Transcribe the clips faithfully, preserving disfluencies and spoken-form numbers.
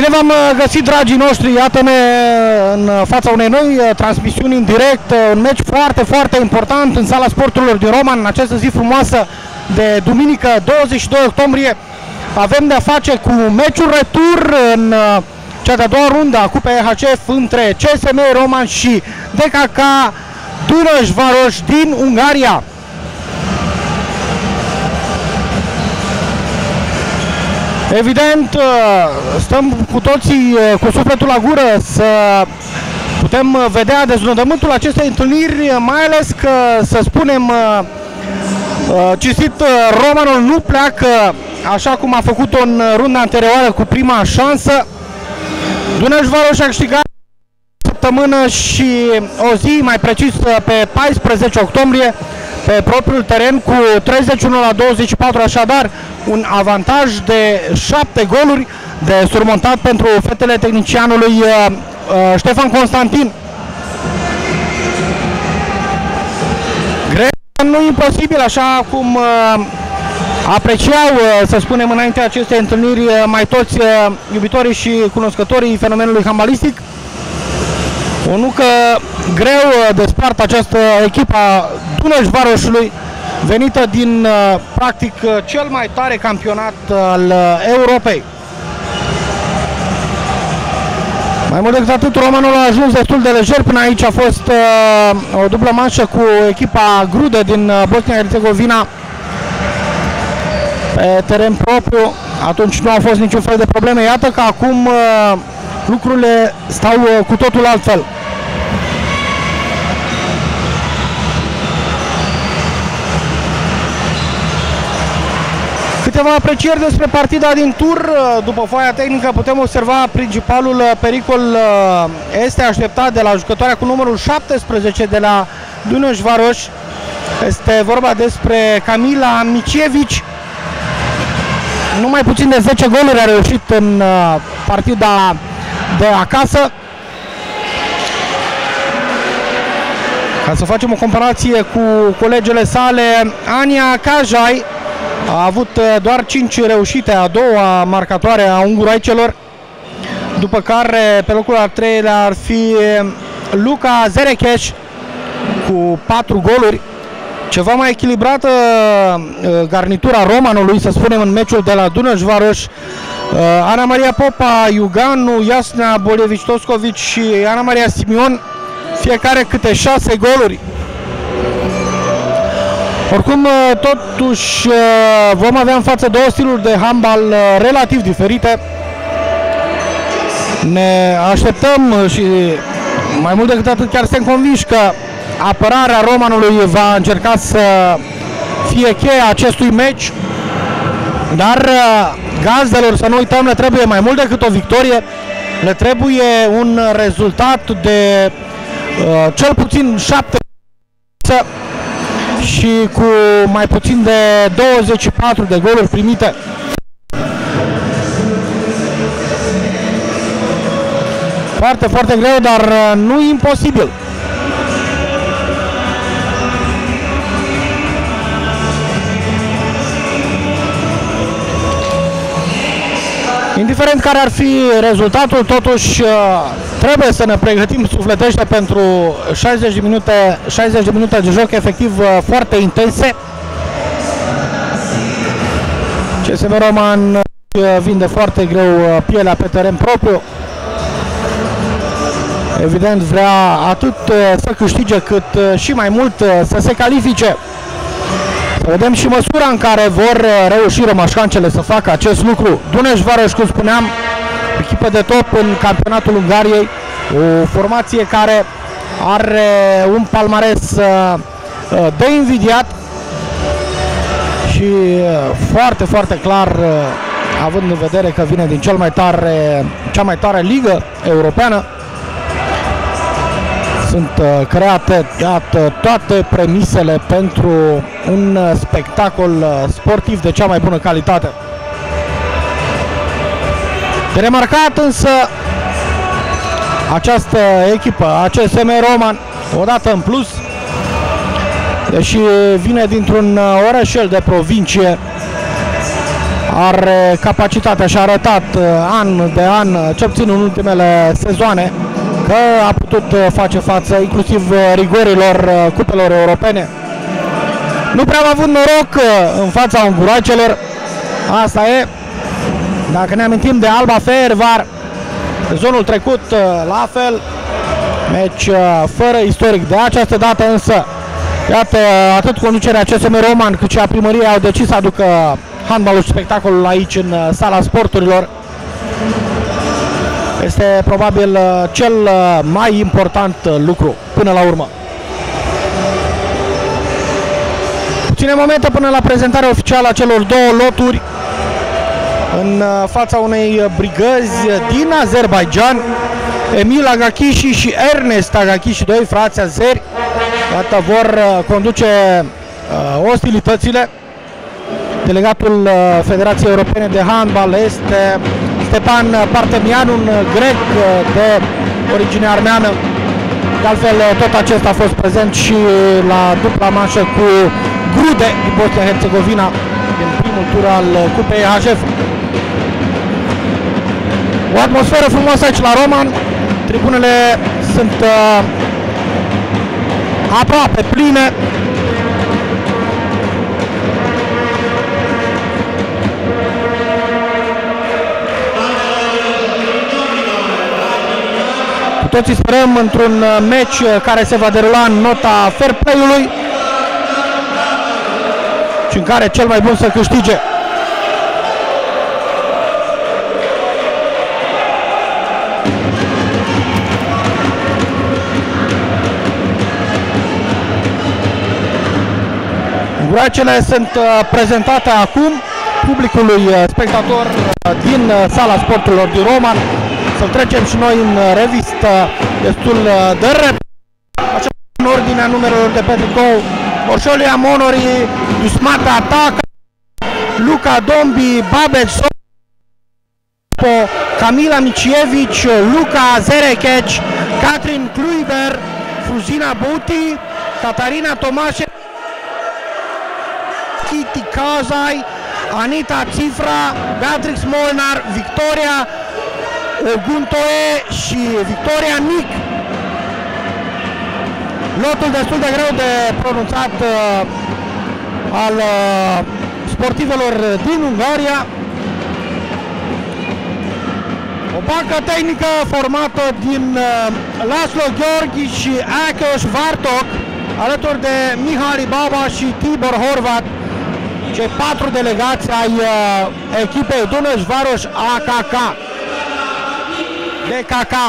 Bine v-am găsit, dragii noștri, iată-ne în fața unei noi transmisiuni în direct, un meci foarte, foarte important în sala sporturilor din Roman, în această zi frumoasă de duminică, douăzeci și doi octombrie. Avem de-a face cu meciul retur în cea de-a doua rundă a Cupei E H F între C S M Roman și Dkka Dunaujvaros din Ungaria. Evident, stăm cu toții cu sufletul la gură să putem vedea deznodământul acestei întâlniri, mai ales că, să spunem cinstit, Romanul nu pleacă așa cum a făcut-o în runda anterioară cu prima șansă. Dunaujvaros a câștigat săptămână și o zi, mai precis pe paisprezece octombrie, pe propriul teren cu treizeci și unu la douăzeci și patru, așadar un avantaj de șapte goluri de surmontat pentru fetele tehnicianului uh, uh, Ștefan Constantin. Greu, nu imposibil, așa cum uh, apreciau, uh, să spunem, înainte acestei întâlniri uh, mai toți uh, iubitorii și cunoscătorii fenomenului handbalistic. O nucă greu de spart această echipă a Dunaujvarosului, venită din, practic, cel mai tare campionat al Europei. Mai mult decât atât, Romanul a ajuns destul de lejer până aici. A fost uh, o dublă manșă cu echipa Grudă din Bosnia-Herzegovina pe teren propriu. Atunci nu au fost niciun fel de probleme. Iată că acum uh, lucrurile stau uh, cu totul altfel. Câteva aprecieri despre partida din tur. După foaia tehnică putem observa principalul pericol este așteptat de la jucătoarea cu numărul șaptesprezece de la Dunaujvaros. Este vorba despre Camila Micievici. Numai puțin de zece goluri a reușit în partida de acasă. Ca să facem o comparație cu colegele sale, Ania Cajai a avut doar cinci reușite, a doua marcatoare a unguroaicelor, după care pe locul al treilea ar fi Luca Zerecheș cu patru goluri. Ceva mai echilibrată garnitura Romanului, să spunem, în meciul de la Dunaujvaros. Ana Maria Popa, Iuganu, Iasna Bolievici-Toscovici și Ana Maria Simion, fiecare câte șase goluri. Oricum, totuși, vom avea în față două stiluri de handbal relativ diferite. Ne așteptăm și, mai mult decât atât, chiar suntem convinși că apărarea Romanului va încerca să fie cheia acestui meci. Dar gazdelor, să nu uităm, le trebuie mai mult decât o victorie. Le trebuie un rezultat de uh, cel puțin șapte și cu mai puțin de douăzeci și patru de goluri primite. Foarte, foarte greu, dar nu imposibil. Indiferent care ar fi rezultatul, totuși trebuie să ne pregătim sufletește pentru șaizeci de minute, șaizeci de minute de joc efectiv foarte intense. C S M Roman vinde foarte greu pielea pe teren propriu. Evident vrea atât să câștige cât și mai mult să se califice. Să vedem și măsura în care vor reuși rămașcancele să facă acest lucru. Dunaujvaros, cum spuneam, echipă de top în campionatul Ungariei, o formație care are un palmares de invidiat și foarte, foarte clar, având în vedere că vine din cel mai tare, cea mai tare ligă europeană. Sunt create, iată, toate premisele pentru un spectacol sportiv de cea mai bună calitate. De remarcat însă această echipă, A C S M Roman, odată în plus, deși vine dintr-un orășel de provincie, are capacitatea și a arătat an de an, cel puțin în ultimele sezoane, că a putut face față inclusiv rigorilor cupelor europene. Nu prea am avut noroc în fața unguracelor, asta e. Dacă ne amintim de Alba Fehérvár, sezonul trecut la fel, meci fără istoric. De această dată însă, iată, atât conducerea C S M Roman cât și a primăriei au decis să aducă handbalul și spectacolul aici în sala sporturilor. Este probabil cel mai important lucru până la urmă. Puține momente până la prezentarea oficială a celor două loturi în fața unei brigăzi din Azerbaijan. Emil Agakhishi și Ernest Agakhishi, doi frați azeri, iată, vor conduce uh, ostilitățile. Delegatul uh, Federației Europene de Handbal este Stepan Partemian, un grec uh, de origine armeană. De altfel, tot acesta a fost prezent și la dupla manșă cu Grude din Bosnia-Herzegovina din primul tur al Cupei H F. O atmosferă frumoasă aici la Roman. Tribunele sunt uh, aproape pline. Cu toții sperăm într-un meci care se va derula în nota fair play-ului și în care cel mai bun să câștige. Unguracele sunt prezentate acum publicului spectator din sala sporturilor din Roman. Să trecem și noi în revistă destul de repede. Așa, în ordinea numerelor de pe tricou: Orșolia Monori, Dusmata Ataca, Luca Dombi, Babet Sopo, Camila Micievici, Luca Zerekeci, Catrin Kluiber, Fruzina Buti, Catarina Tomașe, Kitty Kazai, Anita Cifra, Beatrix Molnar, Victoria Guntoe și Victoria Nic. Lotul destul de greu de pronunțat uh, al uh, sportivelor din Ungaria. O bancă tehnică formată din uh, Laszlo Gheorghi și Ákos Vartok, alături de Mihali Baba și Tibor Horvat, cei patru delegați ai uh, echipei Dunaujvaros A K K. Dkka.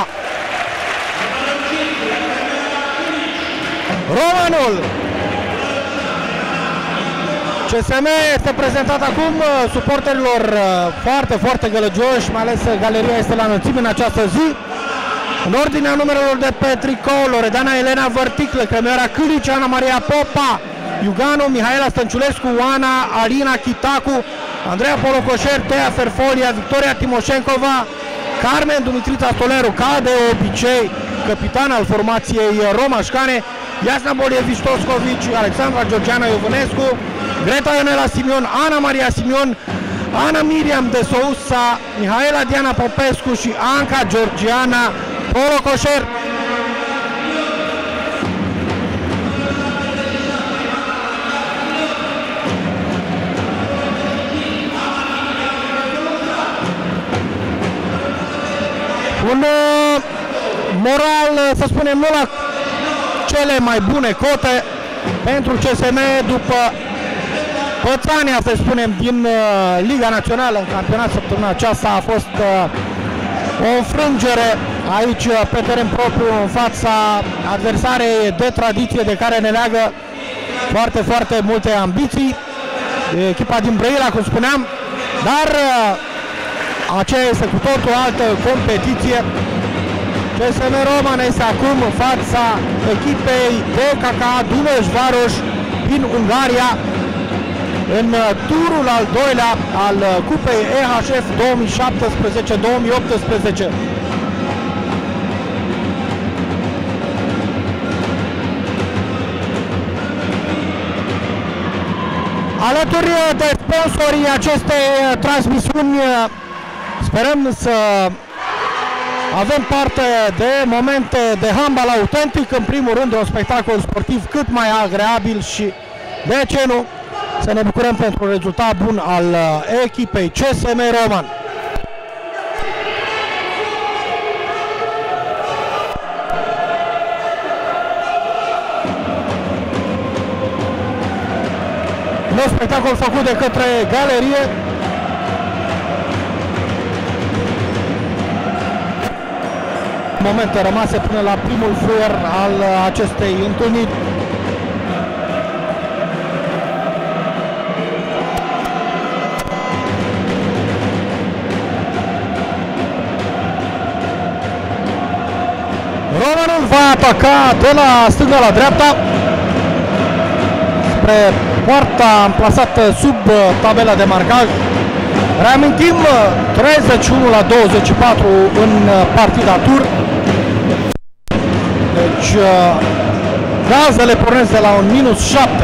Romanul C S M este prezentat acum suporterilor foarte, foarte gălăgioși, mai ales galeria este la înălțime în această zi. În ordinea numerelor de pe tricou: Loredana Elena Vărticlă, Clemioara Câlici, Ana Maria Popa, Iuganu, Mihaela Stănciulescu, Oana, Alina Chitacu, Andreea Polocoșer, Tea Ferfolia, Victoria Timoșencova, Carmen Dumitrița Stoleru, ca de obicei, capitan al formației Romașcane, Iasna Bolievici Toscovici, Alexandra Georgiana Iovănescu, Greta Ionela Simion, Ana Maria Simion, Ana Miriam de Sousa, Mihaela Diana Popescu și Anca Georgiana Polocoșer. Un uh, moral, să spunem, nu la cele mai bune cote pentru C S M după pățania, să spunem, din uh, Liga Națională în campionat săptămâna aceasta. A fost uh, o înfrângere aici pe teren propriu în fața adversarei de tradiție de care ne leagă foarte, foarte multe ambiții. Echipa din Brăila, cum spuneam, dar uh, aceea este cu totul altă competiție. C S M Roman este acum în fața echipei Dkka Dunaujvaros din Ungaria în turul al doilea al Cupei E H F două mii șaptesprezece două mii optsprezece. Alături de sponsorii acestei transmisiuni, sperăm să avem parte de momente de handbal autentic, în primul rând de un spectacol sportiv cât mai agreabil și, de ce nu, să ne bucurăm pentru un rezultat bun al echipei C S M Roman. Un spectacol făcut de către galerie. Momente rămase până la primul fluier al acestei întâlniri. Romanul va ataca de la stânga la dreapta spre poarta amplasată sub tabela de marcaj. Reamintim, treizeci și unu la douăzeci și patru în partida tur. Deci gazele pornesc de la un minus șapte.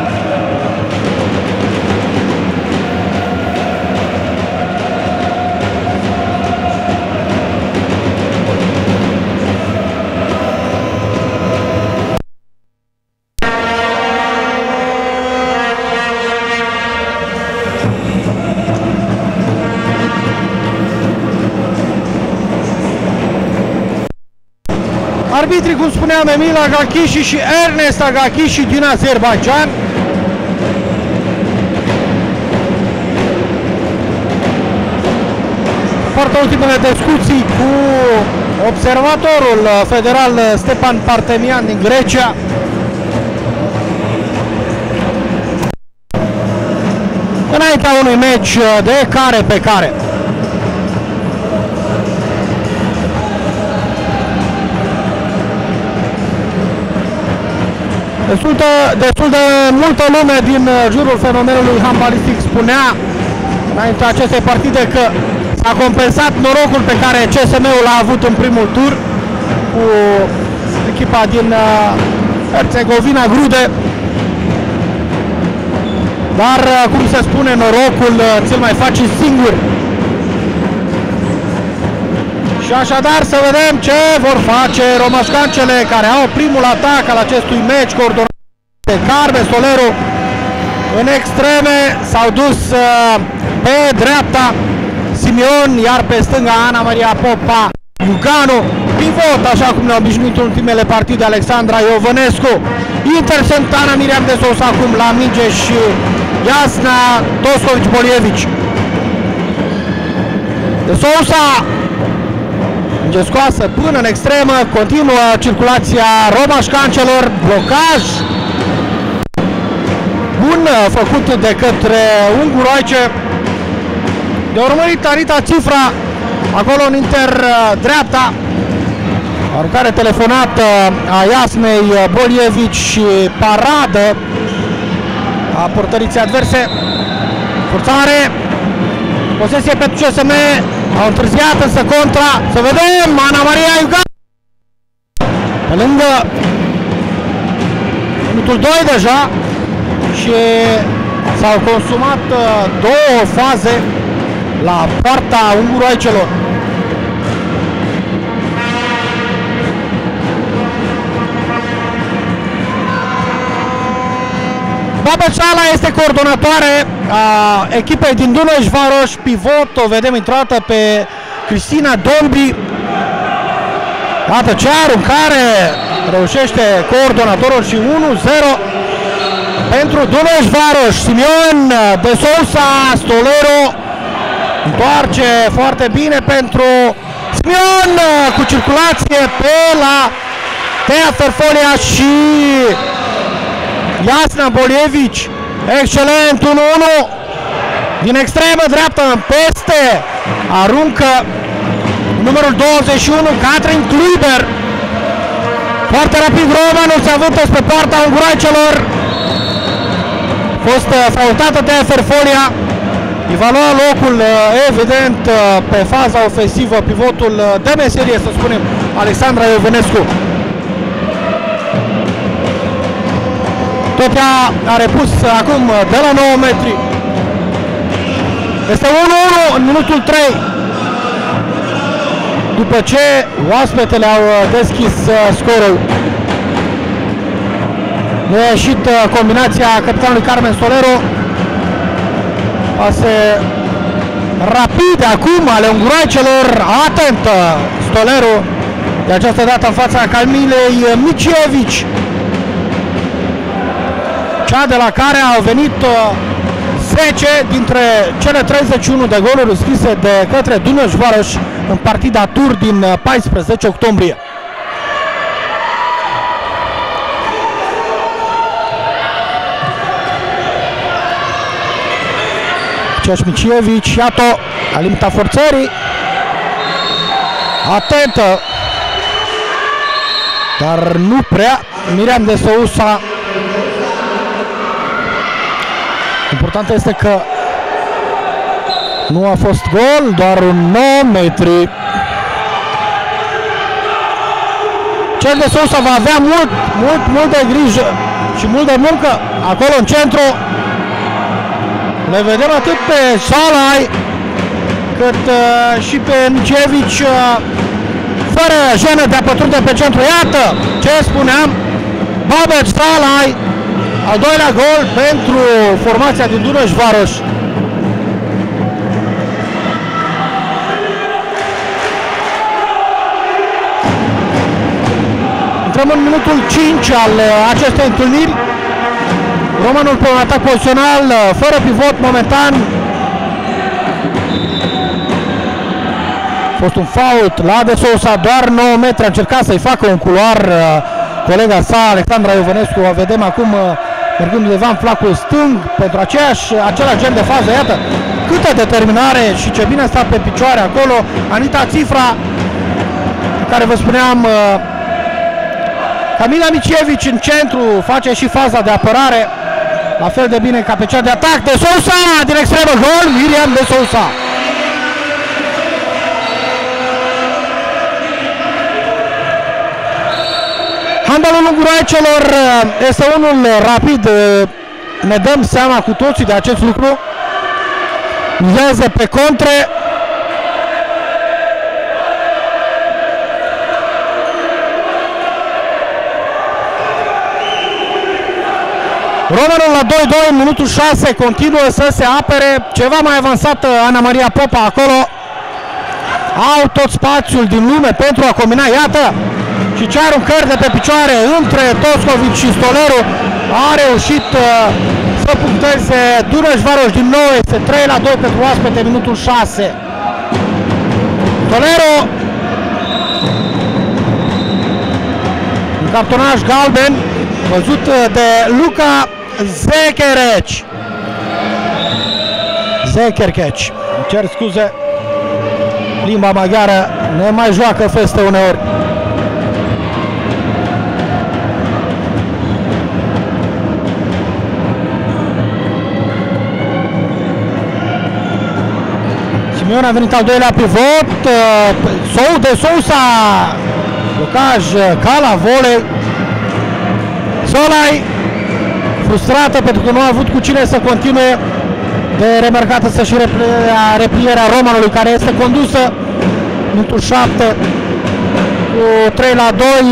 Arbitrii, cum spuneam, Emil Agakhishi și Ernest Agakhishi din Azerbaijan. Foarte ultimele discuții cu observatorul federal Stepan Partemian din Grecia. Înaintea unui meci de care pe care. Destul de, destul de multă lume din jurul fenomenului handbalistic spunea înainte acestei partide că s-a compensat norocul pe care C S M-ul l-a avut în primul tur cu echipa din Herțegovina Grude. Dar, cum se spune, norocul ți-l mai faci singur. Și așadar să vedem ce vor face romașcancele, care au primul atac al acestui meci, coordonat de Carmen Solero. În extreme s-au dus pe dreapta Simion, iar pe stânga Ana Maria Popa Iucanu. Pivot, așa cum ne-au obișnuit în ultimele partide, Alexandra Iovănescu. Intercept Ana Miriam de Sousa acum la minge și Jasna Toskovici-Bolievici. De Sousa, minge scoasă până în extremă, continuă circulația romașcancelor, blocaj bun făcut de către unguroaice. De urmărit Anita Cifra, acolo în inter dreapta, aruncare telefonată a Jasnei Bolievici și paradă a portăriței adverse. Forțare, posesie pentru C S M, au întârziat însă contra, să vedem, Ana Maria Iucanu pe lângă minutul doi deja și s-au consumat două faze la poarta unguroaicelor. Babeceala este coordonatoare a echipei din Dunaujvaros, pivot, o vedem intrată pe Cristina Dombi. Iată ce aruncare reușește coordonatorul și unu zero pentru Dunaujvaros. Simion de Sousa, Stolero întoarce foarte bine pentru Simion cu circulație pe la Tea Ferfolia și Jasna Bolievici. Excelent, unu unu din extremă dreaptă în peste, aruncă numărul douăzeci și unu, Catherine Kluiber. Foarte rapid Romanul se avântă spre poarta unguroaicelor. A fost faultată de Ferfolia. Îi va lua locul, evident, pe faza ofensivă, pivotul de meserie, să spunem, Alexandra Iovănescu. Totea a repus acum de la nouă metri. Este unu unu în minutul trei. După ce oaspetele au deschis scorul. Nu a ieșit combinația capitanului Carmen Stolero. Pase rapide acum ale unguroaicelor. Atent Stolero. De această dată în fața Camilei Micievici, cea de la care au venit zece dintre cele treizeci și unu de goluri scrise de către Dunaujvaros în partida tur din paisprezece octombrie. Aceeași Micievici, iată, la limita forțării. Atentă! Dar nu prea. Miriam de Sousa. Important este că nu a fost gol, doar un nouă metri. Cel de Sousa va avea mult, mult, mult de grijă și mult de muncă acolo în centru. Le vedem atât pe Salai cât uh, și pe Micievici uh, fără jenă de a pătrunde pe centru. Iată ce spuneam, Babet Salai, al doilea gol pentru formația din Dunaujvaros. Intrăm în minutul cinci al acestei întâlniri. Romanul pe un atac pozițional, fără pivot momentan. A fost un fault la De Sousa, doar nouă metri, a încercat să-i facă un culoar colega sa, Alexandra Iovenescu. O vedem acum mergând undeva în flacul stâng pentru aceeași, același gen de fază. Iată câtă determinare și ce bine sta pe picioare acolo Anita Țifra, care vă spuneam, Camila Micievici în centru face și faza de apărare la fel de bine ca pe cea de atac. De Sousa din extremă, gol, Miriam De Sousa. Handbalul unguroaicelor este unul rapid, ne dăm seama cu toții de acest lucru. Mizează pe contre. Romanul la doi doi în minutul șase continuă să se apere. Ceva mai avansată Ana Maria Popa acolo. Au tot spațiul din lume pentru a combina, iată, și ce aruncări de pe picioare între Toscovici și Stolero. A reușit uh, să puncteze Dunaujvaros din nou. Este trei la doi pentru oaspete, minutul șase. Stolero, un cartonaj galben văzut de Luca Zekereci. Zekereci, îmi cer scuze, limba maghiară ne mai joacă feste uneori. Simeon a venit al doilea pivot, Sou de Sousa, blocaj ca la volei. Solai, frustrată pentru că nu a avut cu cine să continue, de remarcată să și replierea, replierea Romanului, care este condusă minutul șapte cu trei la doi.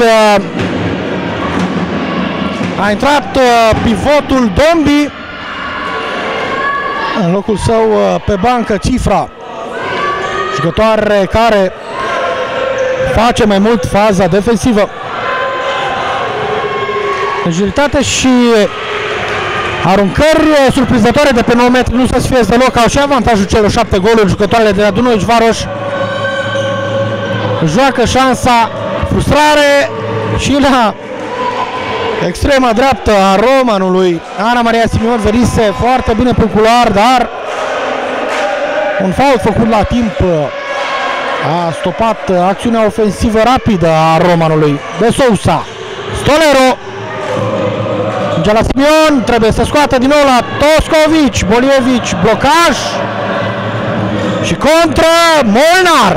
A intrat pivotul Dombi, în locul său pe bancă Țifra, jucătoare care face mai mult faza defensivă. Majoritate și aruncări surprinzătoare de pe nouă metri, nu să fie deloc, au și avantajul celor șapte goluri. Jucătoarele de la Dunaujvaros joacă șansa, frustrare și la extrema dreaptă a Romanului. Ana Maria Simeon venise foarte bine pe culoar, dar un fault făcut la timp a stopat acțiunea ofensivă rapidă a Romanului. De Sousa, Stolero, de la Simeon, trebuie să scoată din nou la Toscovici, Bolievici, blocaj și contră Molnar.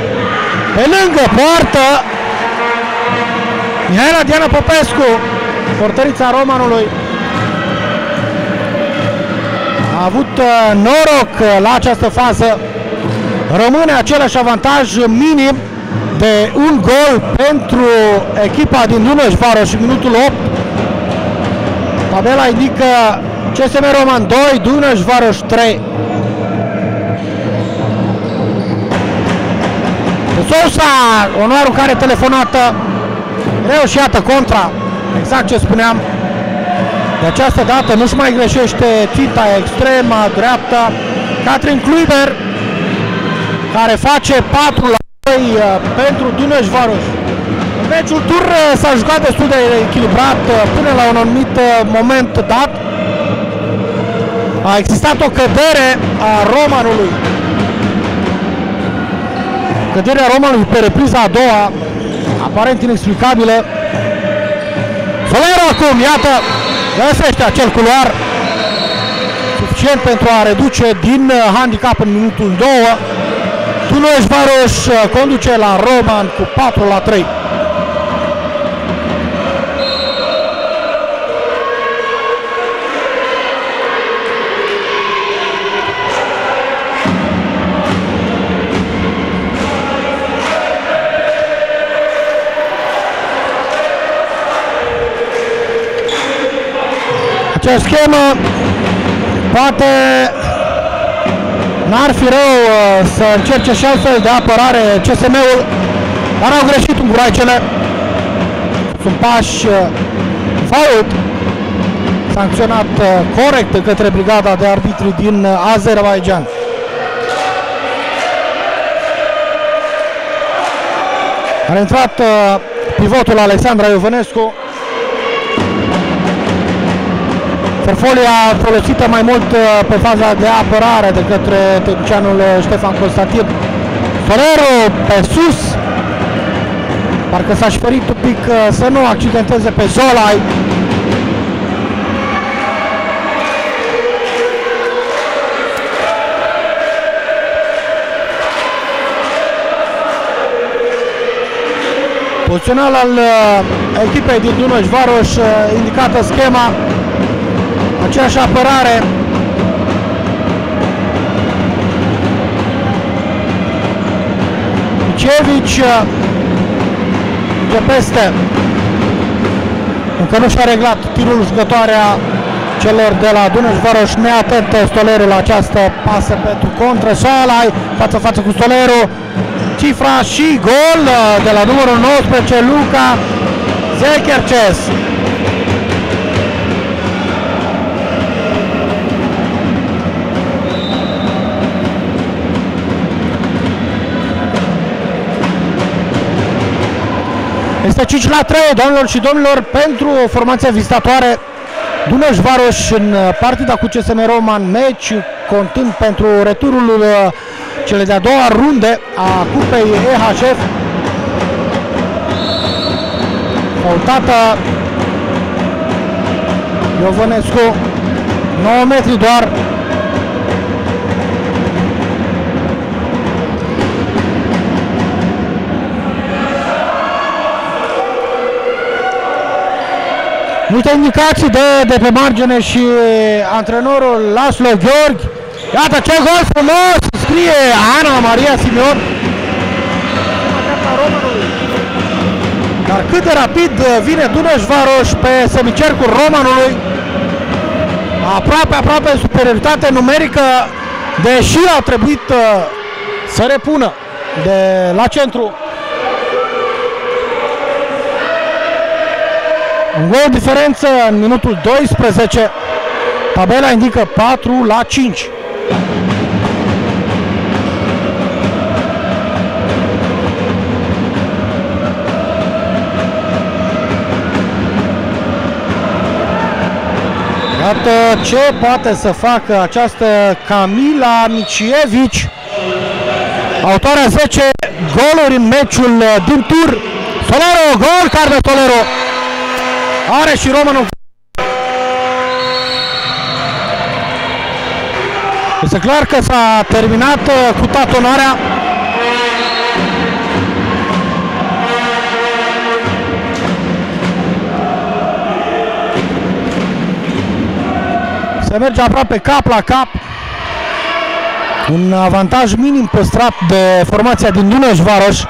Pe lângă poartă, Mihaela Diana Popescu portărița Romanului a avut noroc la această fază. Rămâne același avantaj minim de un gol pentru echipa din Dunaujvaros și minutul opt. Tabela indică C S M Roman doi, Dunaujvaros trei. De Sousa, o nouă aruncare telefonată, greu și iată contra, exact ce spuneam. De această dată nu-și mai greșește ținta extremă, dreapta. Catrin Kluiber, care face patru la doi pentru Dunaujvaros. Meciul tur s-a jucat destul de echilibrat până la un anumit moment dat. A existat o cădere a Romanului. Căderea Romanului pe repriza a doua, aparent inexplicabilă. Solero acum, iată, găsește acel culoar suficient pentru a reduce din handicap în minutul doi. Dunaujvaros conduce la Roman cu patru la trei. Acea schemă poate n-ar fi rău uh, să încerce și altfel de apărare C S M-ul, dar au greșit unguraicele. Sunt pași uh, fault sancționat uh, corect de către brigada de arbitri din uh, Azerbaidjan. A intrat uh, pivotul Alexandra Iovănescu. Ferfolia folosită mai mult pe faza de apărare de către tehnicianul Ștefan Constantin. Solero pe sus. Parcă s-a șperit un pic să nu accidenteze pe Zolai. Pozițional al echipei din Dunaujvaros, indicată schema. Aceeași apărare. Micevici de peste. Încă nu și-a reglat tirul jucătoarea celor de la Dunaujvaros. Neatent Stoleru la această pasă pentru contră. Solai față față cu Stoleru. Cifra și gol de la numărul nouăsprezece, Luca Zecherces. Este cinci la trei, doamnelor și domnilor, pentru formația vizitatoare Dunaujvaros în partida cu C S M Roman, meci contând pentru returul cele de-a doua runde a Cupei E H F. Faultată Iovănescu, nouă metri doar. Multe indicații de, de pe margine și antrenorul Laslo Gheorghi. Iată ce gol frumos! Scrie Ana Maria Simeon. Dar cât de rapid vine Dunaujvaros pe semicercul Romanului. Aproape, aproape superioritate numerică, deși a trebuit să repună de la centru. Un gol diferență în minutul doisprezece. Tabela indică patru la cinci. Iată ce poate să facă această Camila Micievici, autoarea zece goluri în meciul din tur. Solero, gol, Carme Solero. Are și Romanul. Este clar că s-a terminat cu tatonarea. Se merge aproape cap la cap. Un avantaj minim păstrat de formația din Dunaujvaros.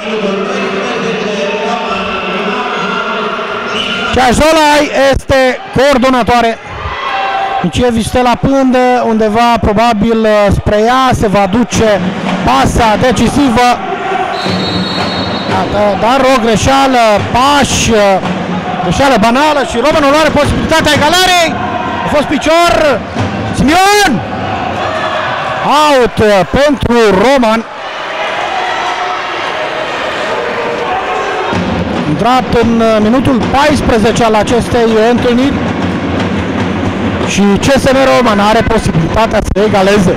Ceazolai este coordonatoare. Miciul stă la pândă, undeva probabil spre ea, se va duce pasa decisivă. Dar o greșeală, pași, greșeală banală și Romanul are posibilitatea egalarei. A fost picior. Simion! Out pentru Roman. Intrat în minutul paisprezece al acestei întâlniri și C S M Roman are posibilitatea să egaleze.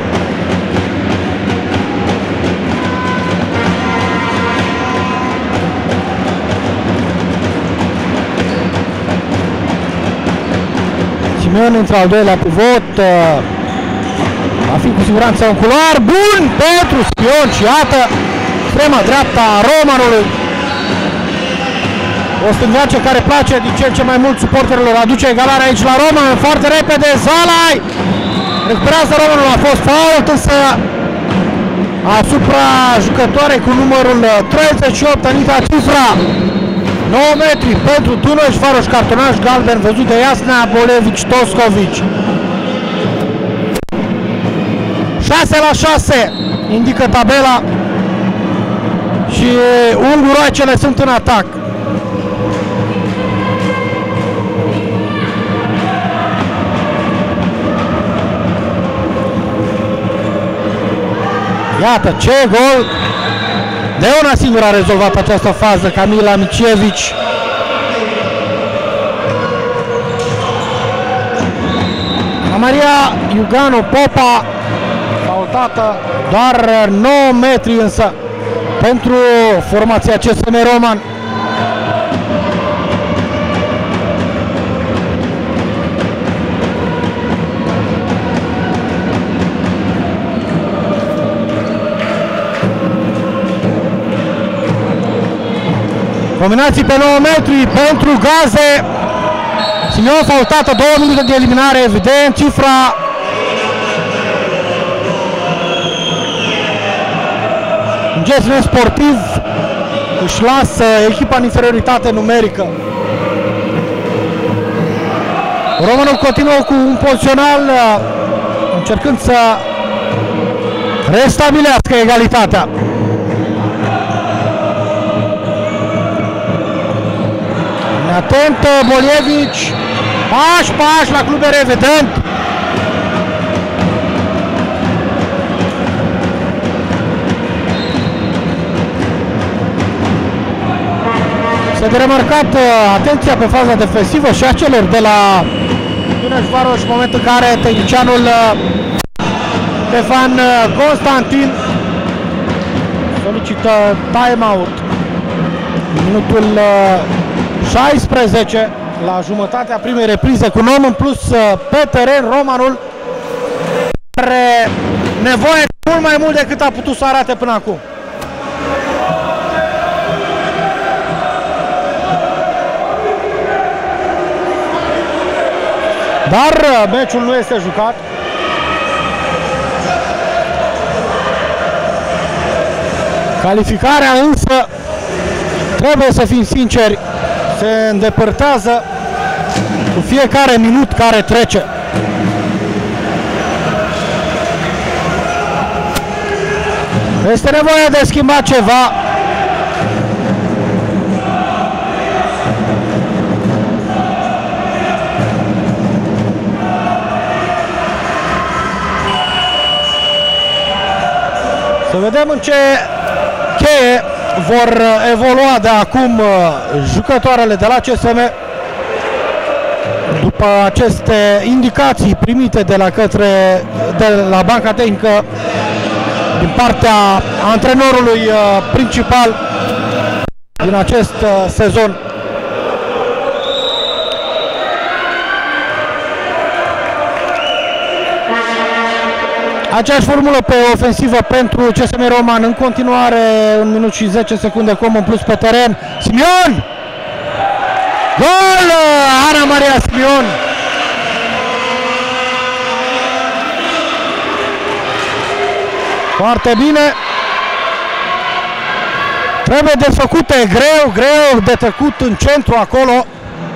Simion intră al doilea pivot. Va fi cu siguranță un culoar bun pentru Simion și iată extrema dreapta a Romanului. O stângace care place din ce în ce mai mult suporterilor, aduce egalarea aici la Roman, foarte repede, Zalai recuperează Romanul, a fost fault însă asupra jucătoarei cu numărul treizeci și opt, Anita Cifra. nouă metri pentru Dunaujvaros, cartonaj galben văzut de Jasna Bolevici Toscovici. șase la șase indică tabela și unguroacele sunt în atac. Iată ce gol! De una singură a rezolvat această fază Camila Micievici. Ana Maria Iuganu Popa, faultată, doar nouă metri însă pentru formația C S M Roman. Combinații pe nouă metri pentru Gaze. Simion faultată, două minute de eliminare, evident, Cifra. Un gest nesportiv își lasă echipa în inferioritate numerică. Romanul continuă cu un pozițional încercând să restabilească egalitatea. Atent Bolievici, pași, pași la club evident. Se de remarcat atenția pe faza defensivă și a celor de la Dunaujvaros în momentul în care tehnicianul Ștefan Constantin solicită time-out. Minutul șaisprezece, la jumătatea primei reprize, cu un om în plus pe teren, Romanul are nevoie de mult mai mult decât a putut să arate până acum. Dar meciul nu este jucat. Calificarea însă, trebuie să fim sinceri, se îndepărtează cu fiecare minut care trece. Este nevoie de schimbat ceva. Să vedem în ce cheie vor evolua de acum jucătoarele de la C S M după aceste indicații primite de la către de la banca tehnică din partea antrenorului principal din acest sezon. Aceeași formulă pe ofensivă pentru C S M Roman, în continuare un minut și zece secunde cu om în plus pe teren. Simion! Gol! Ana Maria Simion! Foarte bine. Trebuie desfăcute, greu, greu de trecut în centru acolo.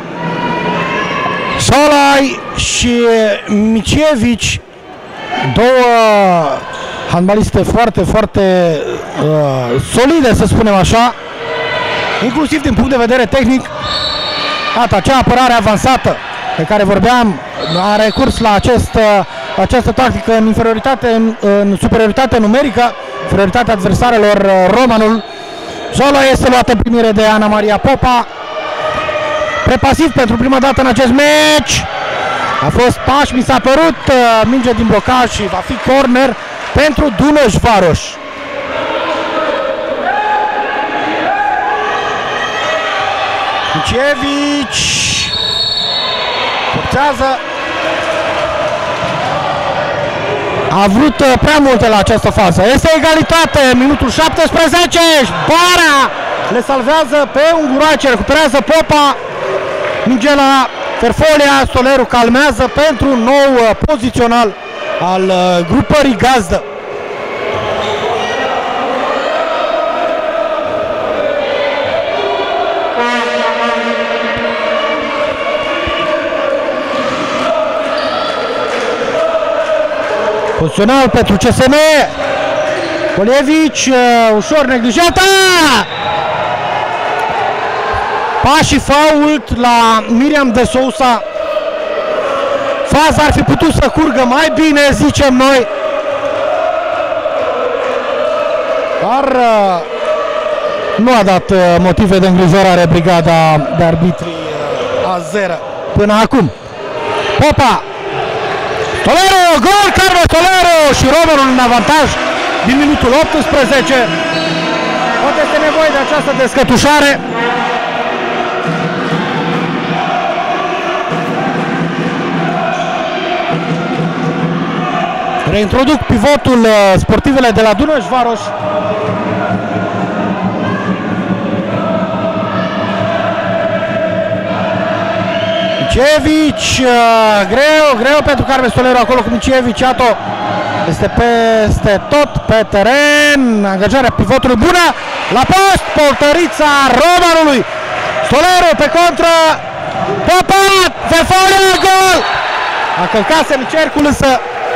Solai și Micievici, două handbaliste foarte, foarte uh, solide, să spunem așa, inclusiv din punct de vedere tehnic. Iată, acea apărare avansată pe care vorbeam a recurs la acest, această tactică în inferioritate, în, în superioritate numerică, inferioritatea adversarelor. Romanul Zola este luată în primire de Ana Maria Popa, prepasiv pentru prima dată în acest meci. A fost paș, mi s-a părut, minge din blocaj și va fi corner pentru Dunaujvaros. Micievici forțează. A vrut prea multe la această fază. Este egalitate, minutul șaptesprezece. Bara le salvează pe unguroace, recuperează Popa. Minge la Ferfolia, Stoleru calmează pentru un nou pozițional al grupării gazdă. Pozițional pentru C S M. Colievici, uh, ușor neglijată. Pași fault la Miriam de Sousa. Faza ar fi putut să curgă mai bine, zicem noi. Dar uh, nu a dat uh, motive de îngrijorare brigada de arbitri uh, azeră până acum. Popa. Stoleru, gol, Carlos Stoleru și Romanul în avantaj din minutul optsprezece. Poate este nevoie de această descătușare. Reintroduc pivotul sportivele de la Dunaujvaros. Micievici, greu, greu pentru Carmen Stoleru acolo cu Micievici, iată, este peste tot pe teren, angajarea pivotului bună, la post, poltărița Romanului, Stoleru pe contră, Popa, Ferfolia, gol! A călcat semicercul, însă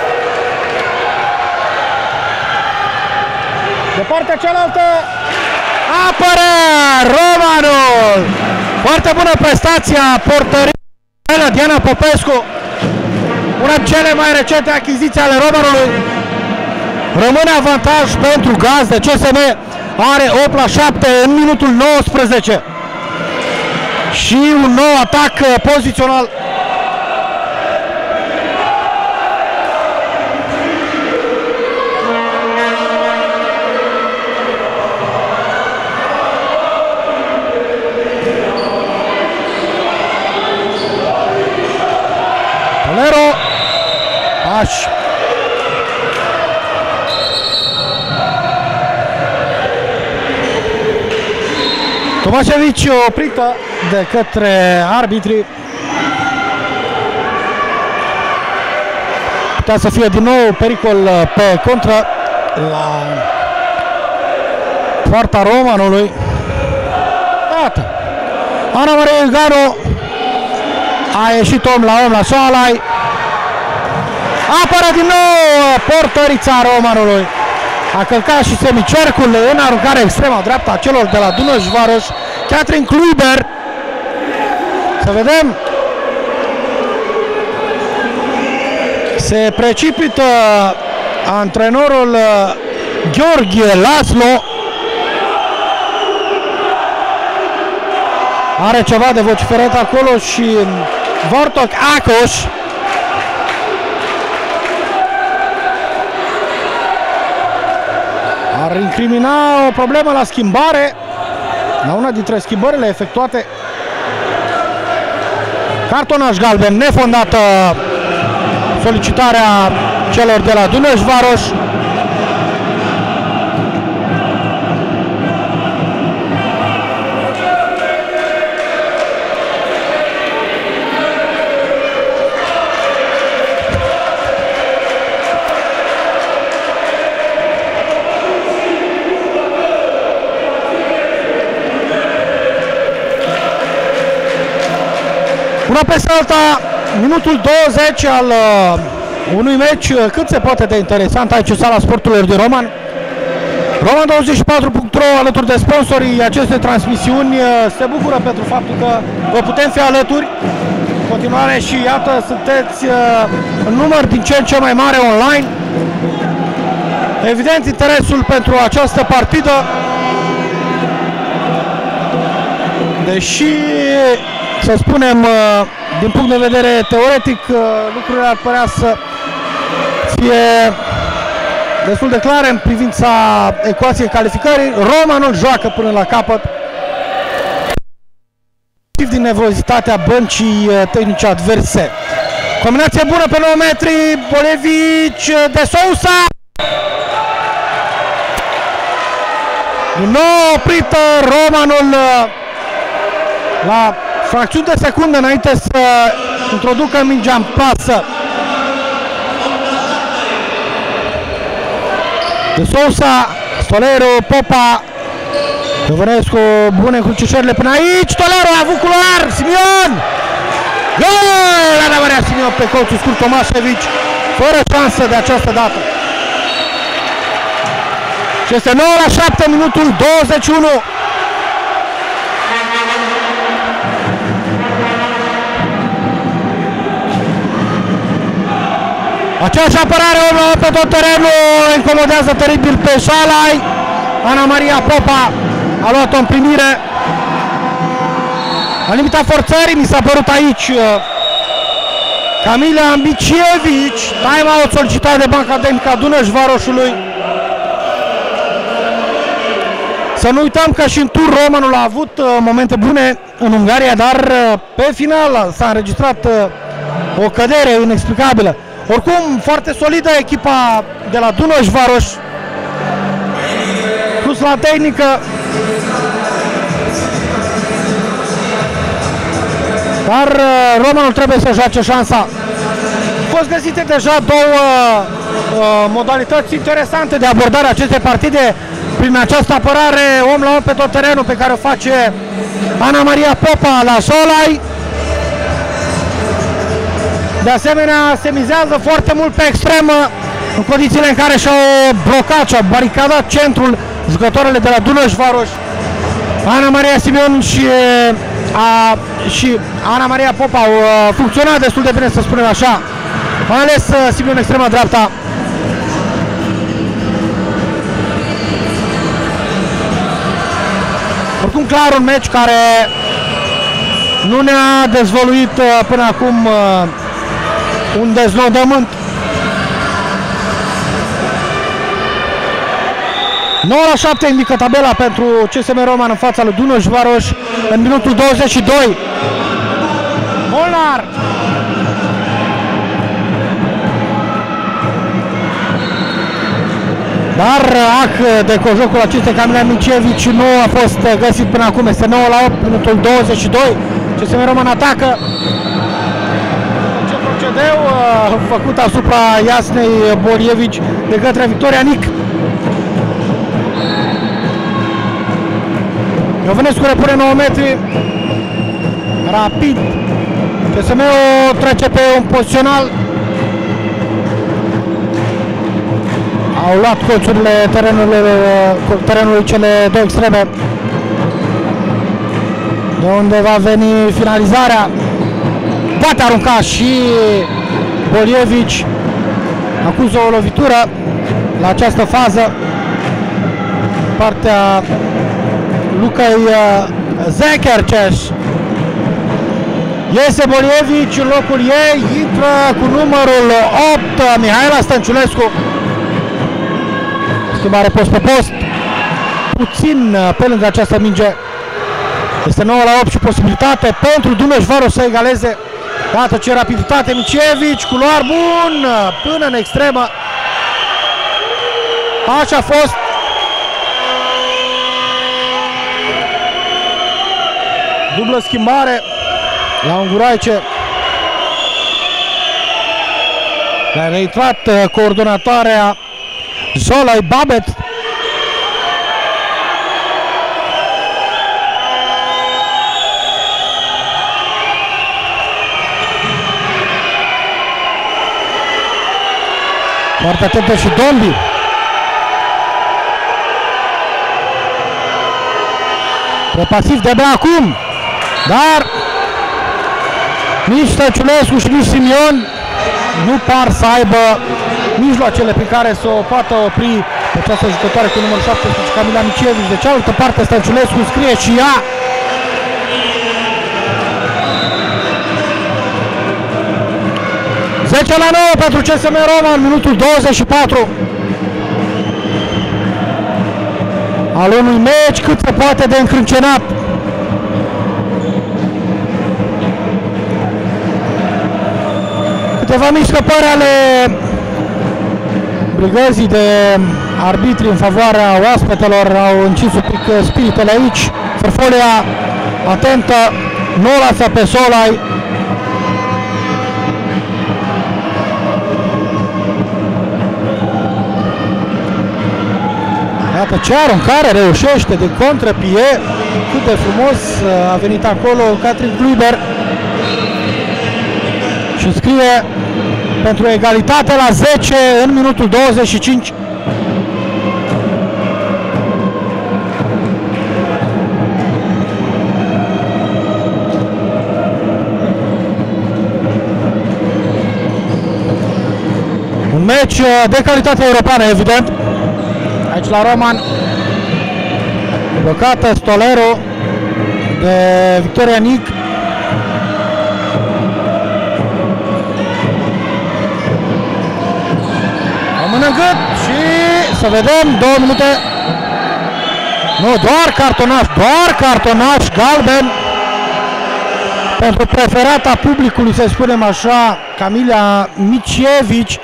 de partea cealaltă apără Romanul. Foarte bună prestația portării Diana Popescu, una din cele mai recente achiziții ale Romanului. Rămâne avantaj pentru gazdă. C S M are opt la șapte în minutul nouăsprezece și un nou atac pozițional. Pași. Tomașevici oprită de către arbitri. Putea să fie din nou pericol pe contră la poarta Romanului. Iată. Ana Maria Iuganu a ieșit om la om la Soalai. Apără din nou portărița Romanului. A călcat și semicercul în aruncare extrema dreapta a celor de la Dunaujvaros. Catherine Kluiber. Să vedem. Se precipită antrenorul Gheorghe Laslo. Are ceva de vociferat acolo și Vortok Acoș. Ar incrimina o problemă la schimbare, la una dintre schimbările efectuate. Cartonaș galben, nefondată solicitarea celor de la Dunaujvaros. Una peste alta, minutul douăzeci al uh, unui meci uh, cât se poate de interesant aici în sala sporturilor din Roman. Roman douăzeci și patru punct ro alături de sponsorii acestei transmisiuni uh, se bucură pentru faptul că vă putem fi alături în continuare și iată sunteți uh, în număr din ce în ce mai mare online. Evident interesul pentru această partidă, deși să spunem din punct de vedere teoretic lucrurile ar părea să fie destul de clare în privința ecuației calificării. Romanul joacă până la capăt din nervozitatea băncii tehnice adverse. Combinație bună pe nouă metri, Bolievici de Sousa. Din nou oprită Romanul la fracțiuni de secundă înainte să introducă mingea în pasă. De Sousa, Stoleru, Popa, Iovănescu, bune crucișările până aici, Stoleru a avut culoar, Simion! Gol! Ana Maria Simion pe colțul scurt, Tomașevici, fără șansă de această dată. Și este nouă la șapte, minutul douăzeci și unu. Aceeași apărare pe tot terenul, incomodează teribil pe Șalai. Ana Maria Popa a luat-o în primire. La limita forțării mi s-a părut aici Camila Micievici. Time-out solicitat de banca Dkka Dunaujvarosului. Să nu uităm că și în tur Romanul a avut momente bune în Ungaria, dar pe final s-a înregistrat o cădere inexplicabilă. Oricum, foarte solidă echipa de la Dunaujvaros, plus la tehnică. Dar uh, Romanul trebuie să joace șansa. Au fost găsite deja două uh, modalități interesante de abordare a acestei partide prin această apărare om la om pe tot terenul pe care o face Ana Maria Popa la Solai. De asemenea, se mizează foarte mult pe extremă în condițiile în care și-au blocat și-au baricadat centrul jucătoarele de la Dunaujvaros. Ana Maria Simion și, a, și Ana Maria Popa au funcționat destul de bine, să spunem așa, mai ales Simion extrema dreapta. Oricum, clar, un meci care nu ne-a dezvăluit până acum un deznodământ. nouă la șapte indică tabela pentru C S M Roman în fața lui Dunaujvaros în minutul douăzeci și doi. Molnar! Dar ac de cojocul acestei Camila Micievici nu a fost găsit până acum. Este nouă la opt, minutul douăzeci și doi. C S M Roman atacă. Ce procedeu uh, făcut asupra Iasnei Bolievici de către Victoria Nic. Iovănescu repune nouă metri. Rapid. C S M-ul trece pe un pozițional. Au luat colțurile terenului, terenului cele două extreme. De unde va veni finalizarea. Poate arunca și Bolievici. Acuză o lovitură la această fază. Partea Lucai Zekerces. Iese Bolievici în locul ei. Intră cu numărul opt Mihaela Stănciulescu. Schimbare post pe post. Puțin pe lângă această minge. Este nouă la opt și posibilitate pentru Dunaujvaros să egaleze. Iată ce rapiditate, Micievici, culoar bun până în extremă. Așa a fost. Dublă schimbare la Unguraice. A reintrat coordonatoarea Zolai Babet. Foarte atentă și Dombi. E pasiv de-abia acum, dar nici Stăciulescu și nici Simion nu par să aibă mijloacele prin care să o poată opri pe această jucătoare cu numărul șaptesprezece, Camila Micievici. De cealaltă parte, Stăciulescu scrie și ea. zece la nouă pentru C S M Roma în minutul douăzeci și patru. Al unui meci cât se poate de încrâncenat. Câteva mici scăpări ale brigăzii de arbitri în favoarea oaspetelor au încins un pic spiritele aici. Ferfolia atentă, nu o lasă pe Solai. Iată ce aruncare reușește de contrapie, cât de frumos a venit acolo Catrin Kluiber și scrie pentru egalitate la zece în minutul douăzeci și cinci. Un meci de calitate europeană, evident. Aici la Roman, blocată Stolero de Victoria Nic. Rămâne în gât și să vedem, două minute. Nu, doar cartonaș, doar cartonaș galben pentru preferata publicului, să spunem așa, Camila Micievici.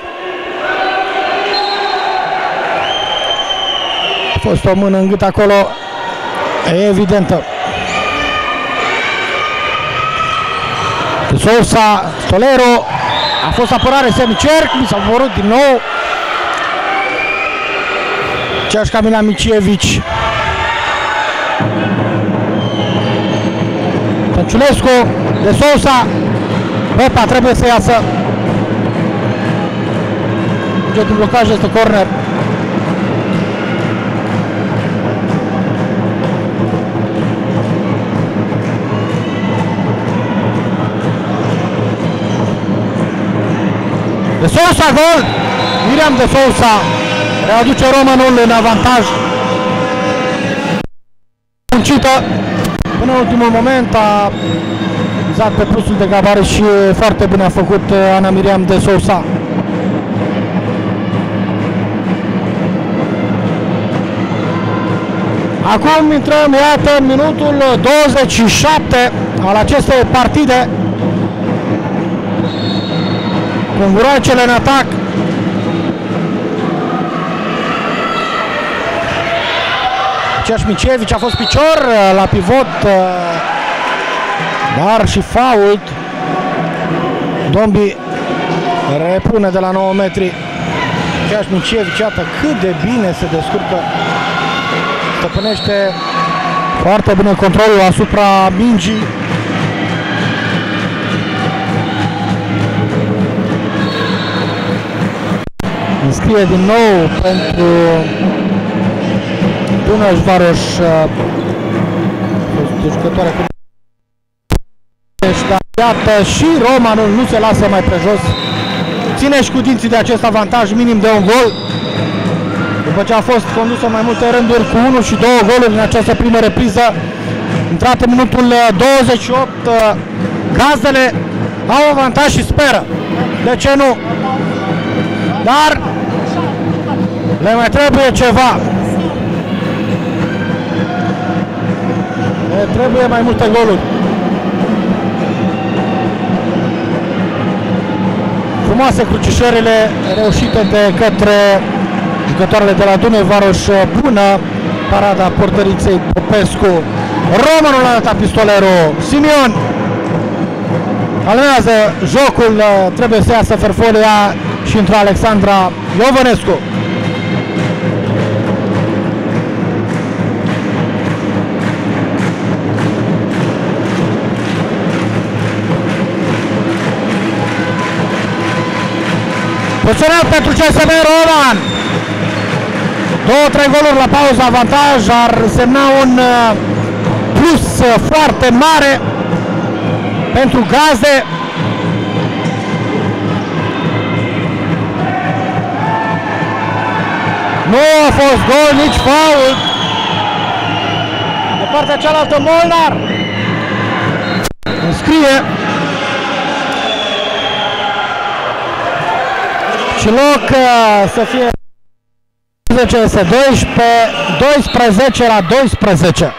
A fost o mână în gât acolo, evidentă. De Sousa, Stolero, a fost apărare semicerc, mi s-a părut din nou. Ceași Camila Micievici. Stăciulescu, De Sousa, Pepa trebuie să iasă. Bugetul blocaj este corner. De Sousa, gol! Miriam De Sousa readuce Romanul în avantaj. Muncită până în ultimul moment, a vizat pe plusul de gabarit și foarte bine a făcut Ana Miriam De Sousa. Acum intrăm, iată, în minutul douăzeci și șapte al acestei partide. Cu Înguroacele în atac. Ceași Micievici a fost picior la pivot, dar și fault. Dombi repune de la nouă metri. Ceași Micievici, iată cât de bine se descurcă. Stăpânește foarte bine controlul asupra mingii. Înscrie din nou pentru Dunaujvaros, jucătoare cu iată, și Romanul nu se lasă mai prejos. Ține și cu dinții de acest avantaj minim de un gol. După ce a fost condusă mai multe rânduri cu unul și două goluri în această primă repriză, intrat în minutul douăzeci și opt, gazdele au avantaj și speră. De ce nu? Dar le mai trebuie ceva. Le trebuie mai multe goluri. Frumoase crucișările reușite de către jucătoarele de la Dunaujvaros. Bună parada portăriței Popescu. Romanul a dat pistolero. Simion calmează jocul. Trebuie să iasă Ferfolia și intră Alexandra Iovănescu. Poziționat pentru C S M Roman. Două, trei goluri la pauză, avantaj, ar semna un uh, plus uh, foarte mare pentru gazde. Nu a fost gol, nici faul. De partea cealaltă Molnar înscrie și loc uh, să fie doisprezece la doisprezece.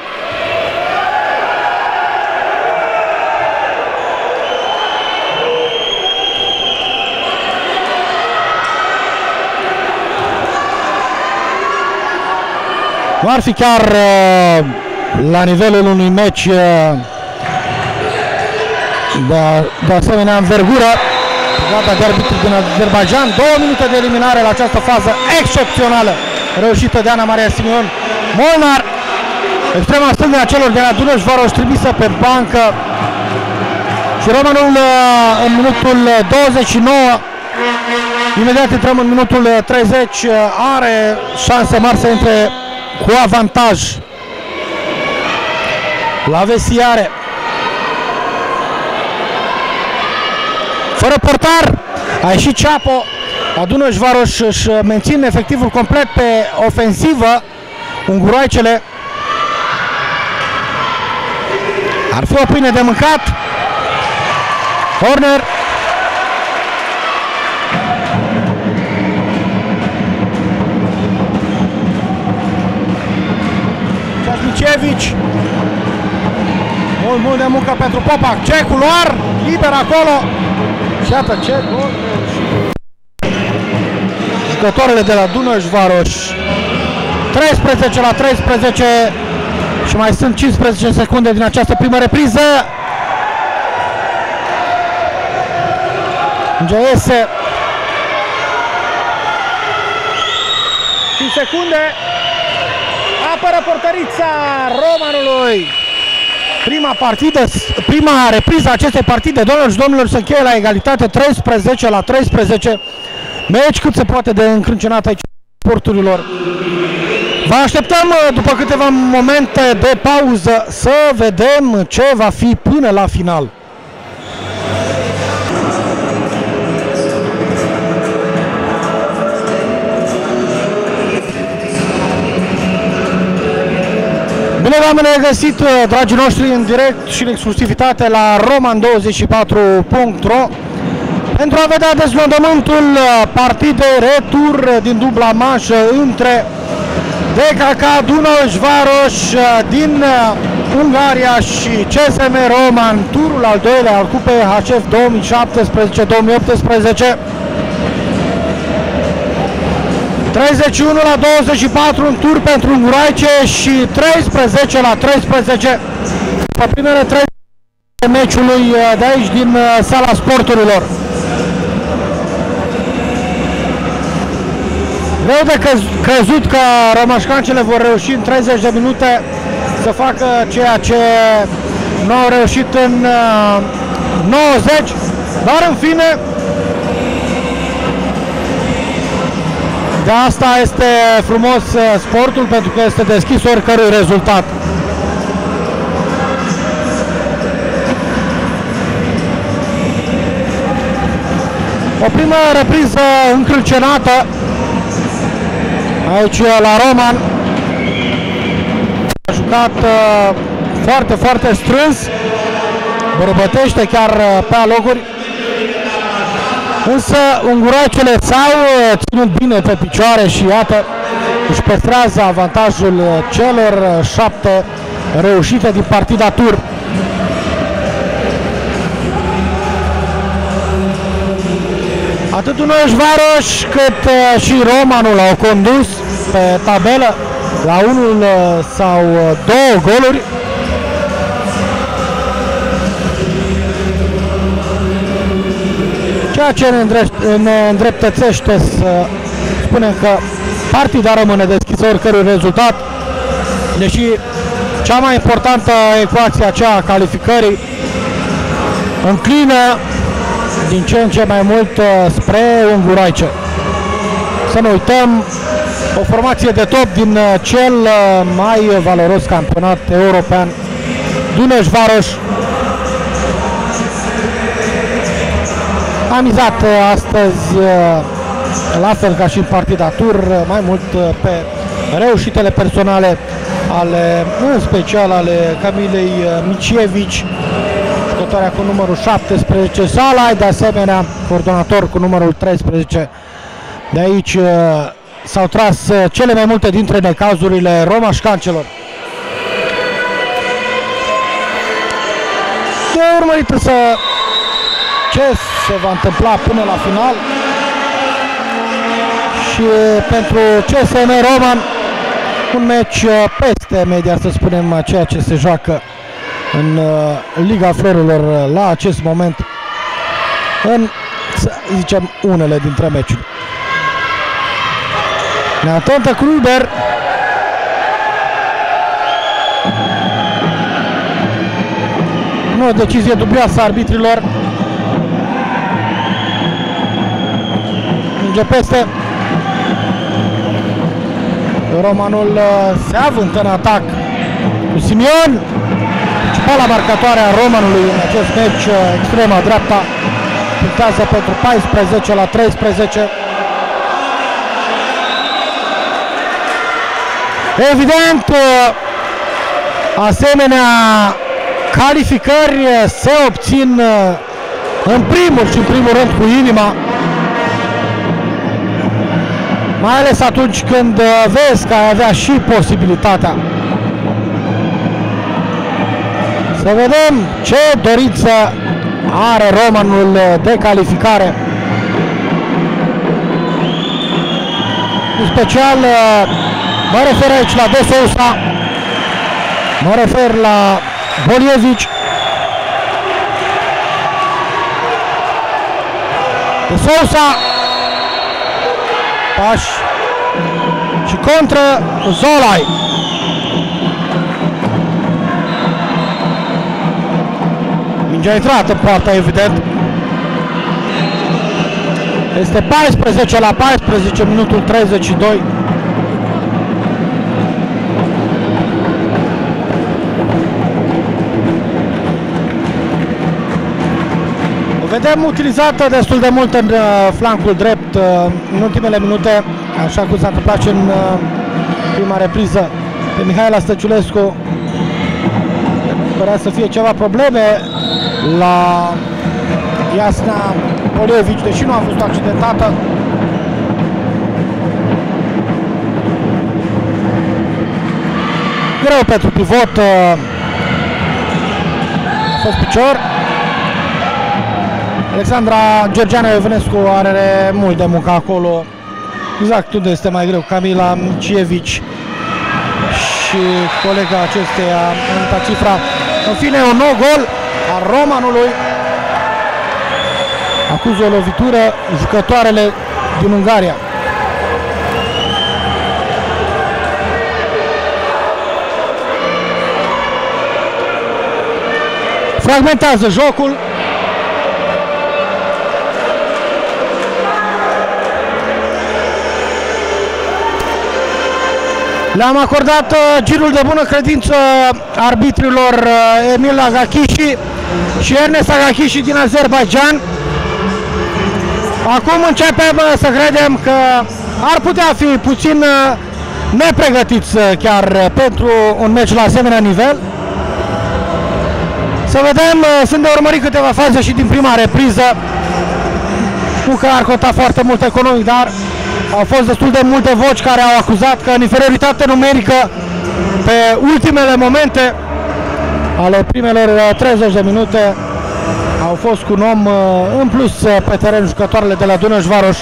Nu ar fi chiar uh, la nivelul unui meci uh, de, de asemenea învergură. Gata de arbitru din Azerbaijan. Două minute de eliminare la această fază excepțională reușită de Ana Maria Simion. Molnar, extrema stângă a celor de la Dunaujvaros, trimisă pe bancă. Și Romanul uh, în minutul douăzeci și nouă. Imediat intrăm în minutul treizeci. Uh, are șanse mari să intre cu avantaj la vestiare. Fără portar, a ieșit Ceapo. La Dunaujvaros își menține efectivul complet pe ofensivă. Unguroaicele. Ar fi o pâine de mâncat. Corner. Cevici. Mult, mult de muncă pentru Popac. Ce culoar, liber acolo. Și iată ce gol. Jucătoarele de la Dunaujvaros. treisprezece la treisprezece și mai sunt cincisprezece secunde din această primă repriză. Mingea iese. cinci secunde. Apără portărița Romanului. Prima partidă, prima repriză a acestei partide, doamnelor și domnilor, se încheie la egalitate treisprezece la treisprezece. Meci cât se poate de încrâncenat aici sporturilor. Vă așteptăm după câteva momente de pauză să vedem ce va fi până la final. Bine v-am regăsit, dragii noștri, în direct și în exclusivitate la roman douăzeci și patru punct ro pentru a vedea dezvăluimentul partidei retur din dubla manșă între Dkka Dunaujvaros din Ungaria și C S M Roman, turul al doilea al Cupei H F două mii șaptesprezece două mii optsprezece. treizeci și unu la douăzeci și patru în tur pentru unguroaice și treisprezece la treisprezece pe primele trei meciului de aici din sala sporturilor. Greu de crezut că romașcancele vor reuși în treizeci de minute să facă ceea ce nu au reușit în nouăzeci, dar în fine de asta este frumos sportul, pentru că este deschis oricărui rezultat. O primă repriză încrâncenată aici la Roman. A jucat uh, foarte, foarte strâns, bărbătește chiar uh, pe alocuri. Însă unguroaicele s-au ținut bine pe picioare și iată își păstrează avantajul celor șapte reușite din partida tur. Atât Dunaujvaros cât și Romanul au condus pe tabelă la unul sau două goluri. Ceea ce ne, ne îndreptățește să spunem că partida rămâne deschisă oricărui rezultat, deși cea mai importantă ecuație, aceea a calificării, înclină din ce în ce mai mult spre unguroaice. Să nu uităm, o formație de top din cel mai valoros campionat european, Dunaujvaros. A mizat astăzi, la fel ca și în partida tur, mai mult pe reușitele personale, ale, în special ale Camilei Miciulici, jucătoarea cu numărul șaptesprezece, Salai, de asemenea coordonator cu numărul treisprezece. De aici s-au tras cele mai multe dintre necazurile romașcancelor. De urmărit să ce se va întâmpla până la final și pentru C S M Roman un meci peste media, să spunem, ceea ce se joacă în Liga Florilor la acest moment, în, să zicem, unele dintre meciuri. Ne atentă Kruber. Nu, o decizie dubioasă a arbitrilor. Minge peste. Romanul se avântă în atac cu Simion. Principala marcatoare a Romanului în acest meci, extrema dreapta, punctează pentru paisprezece la treisprezece. Evident, asemenea calificări se obțin în primul și în primul rând cu inima, mai ales atunci când vezi că ai avea și posibilitatea. Să vedem ce dorință are Romanul de calificare. În special mă refer aici la De Sousa, mă refer la Bolievici. De Sousa, pași și contră cu Zolai. Mingea a intrat în poartă, evident. Este paisprezece la paisprezece, minutul treizeci și doi. Vedem utilizată destul de mult în uh, flancul drept uh, în ultimele minute, așa cum s-a întâmplat și în uh, prima repriză pe Mihaela Stăciulescu. Părea să fie ceva probleme la Iasna Bolievici, deși nu a fost accidentată. Greu pentru pivot, uh, a fost picior. Alexandra Georgiana Iovenescu are mult de muncă acolo, exact unde este mai greu. Camila Miciulici și colega acesteia, Anita Cifra. În fine, un nou gol al Romanului. Acuză o lovitură jucătoarele din Ungaria. Fragmentează jocul. Le-am acordat uh, girul de bună credință arbitrilor uh, Emil Agachishi și Ernest Agachishi din Azerbaijan. Acum începem uh, să credem că ar putea fi puțin uh, nepregătiți uh, chiar uh, pentru un meci la asemenea nivel. Să vedem, uh, sunt de urmărit câteva faze și din prima repriză. Nu că ar conta foarte mult economic, dar au fost destul de multe voci care au acuzat că în inferioritate numerică pe ultimele momente ale primelor treizeci de minute au fost cu un om în plus pe teren jucătoarele de la Dunaujvaros.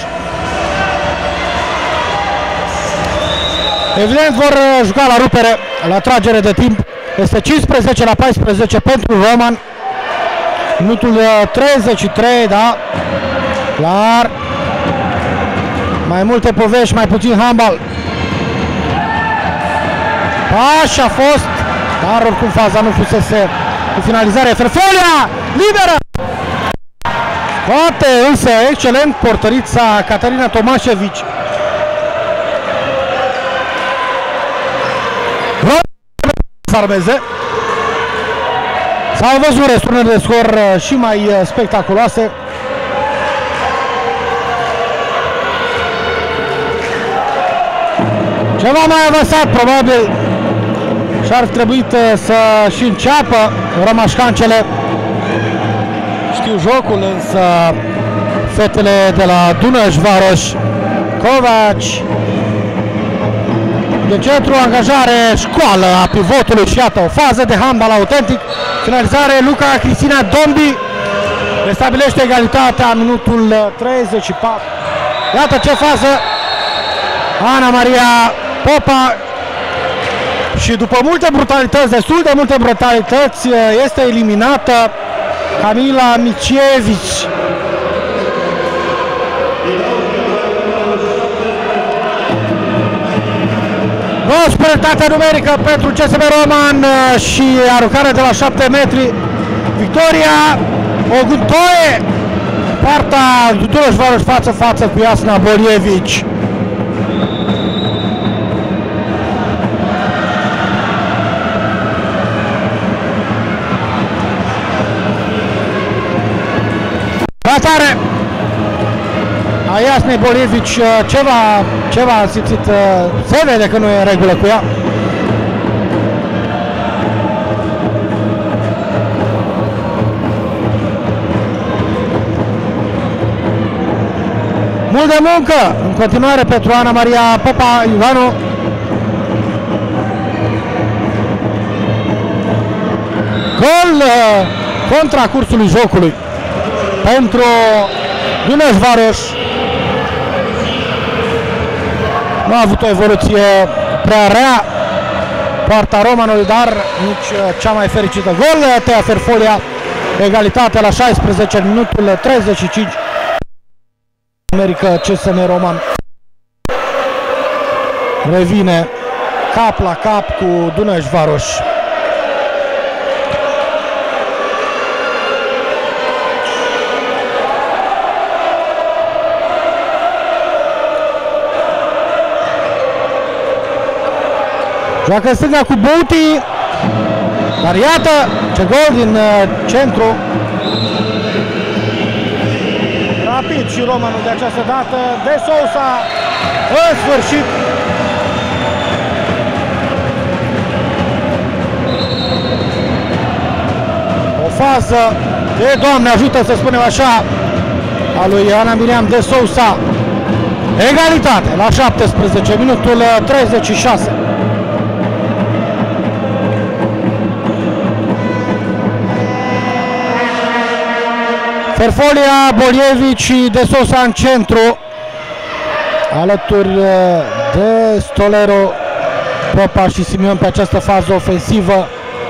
Evident vor juca la rupere, la tragere de timp. Este cincisprezece la paisprezece pentru Roman. Minutul treizeci și trei, da, clar. Mai multe povești, mai puțin handbal. Pași a fost, dar oricum faza nu fusese cu finalizare. Ferfolia, liberă! Poate însă excelent portărița Caterina Tomașevici. Farmeze. S-au văzut resturnări de scor și mai spectaculoase. Ceva mai avansat probabil și-ar fi trebuit să și înceapă rămașcancele. Știu jocul, însă fetele de la Dunaujvaros, Covaci, de centru, angajare, școală a pivotului și iată o fază de handbal autentic. Finalizare Luca Cristina Dombi restabilește egalitatea în minutul treizeci și patru. Iată ce fază Ana Maria Popa și după multe brutalități, destul de multe brutalități, este eliminată Camila Micievici. O superioritate numerică pentru C S M Roman și aruncare de la șapte metri. Victoria Oguntoie, partea Dunaujvaros față-față cu Jasna Bolievici. Atare a Jasnei Bolievici, ceva, ceva a simțit, se vede că nu e în regulă cu ea. Mult de muncă în continuare pentru Ana Maria Popa Ivanu. Gol contra cursului jocului pentru Dunaujvaros. Nu a avut o evoluție prea rea poarta Romanului, dar nici cea mai fericită. Gol Tea Ferfolia, egalitate la șaisprezece, minutul treizeci și cinci. America C S M Roman revine cap la cap cu Dunaujvaros. Joacă în stânga cu Bouti, dar iată ce gol din uh, centru. Rapid și Romanul de această dată, de Sousa, în sfârșit. O fază de Doamne ajută, să spunem așa, a lui Ana Miriam de Sousa. Egalitate la șaptesprezece, minutul treizeci și șase. Ferfolia, Bolievici și de Sousa în centru, alături de Stolero, Popa și Simion pe această fază ofensivă.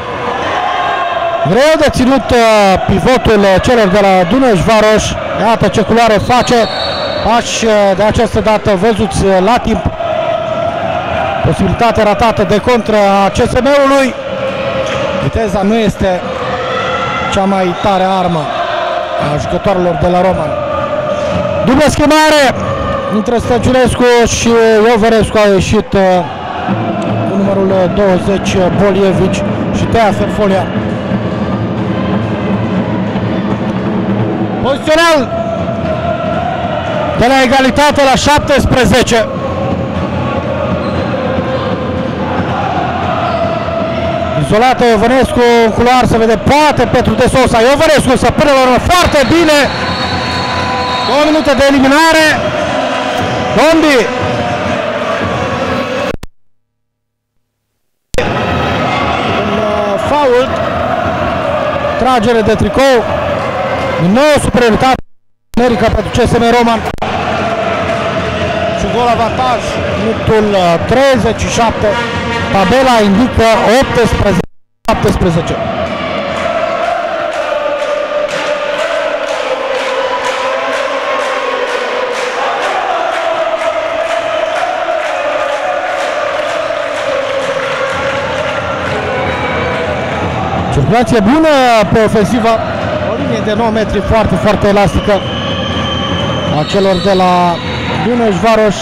Greu de ținut pivotul celor de la Dunaujvaros. Iată ce culoare face, pași de această dată văzuți la timp. Posibilitate ratată de contră a C S M-ului. Viteza nu este cea mai tare armă a jucătorilor de la Roman. Dublă schimbare între Stăciunescu și Ioverescu, a ieșit cu numărul douăzeci Bolievici și Tea Ferfolia. Pozițional de la egalitate la șaptesprezece. Izolată Iovenescu în culoar, se vede poate pentru de Sousa. Iovenescu să până la urmă foarte bine. Două minute de eliminare. Dombi. Un fault. Tragere de tricou. Din nou superioritate numerică pentru C S M Roman. Și gol avantaj. Minutul treizeci și șapte. Tabela indică optsprezece șaptesprezece. Circulație bună pe ofensivă. linie de nouă metri foarte, foarte elastică a celor de la Dunaujvaros.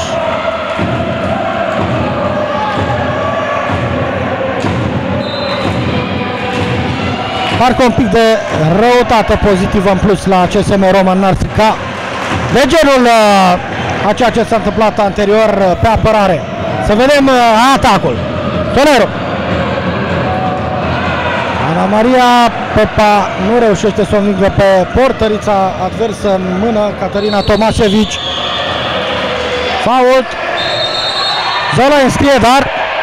Parcă un pic de răutate pozitivă în plus la C S M Roman Narțica, de genul uh, a ceea ce s-a întâmplat anterior uh, pe apărare. Să vedem uh, atacul. Tolero. Ana Maria Popa nu reușește să o învingă pe portărița adversă în mână, Caterina Tomașevici. Fault. Zola înscrie, dar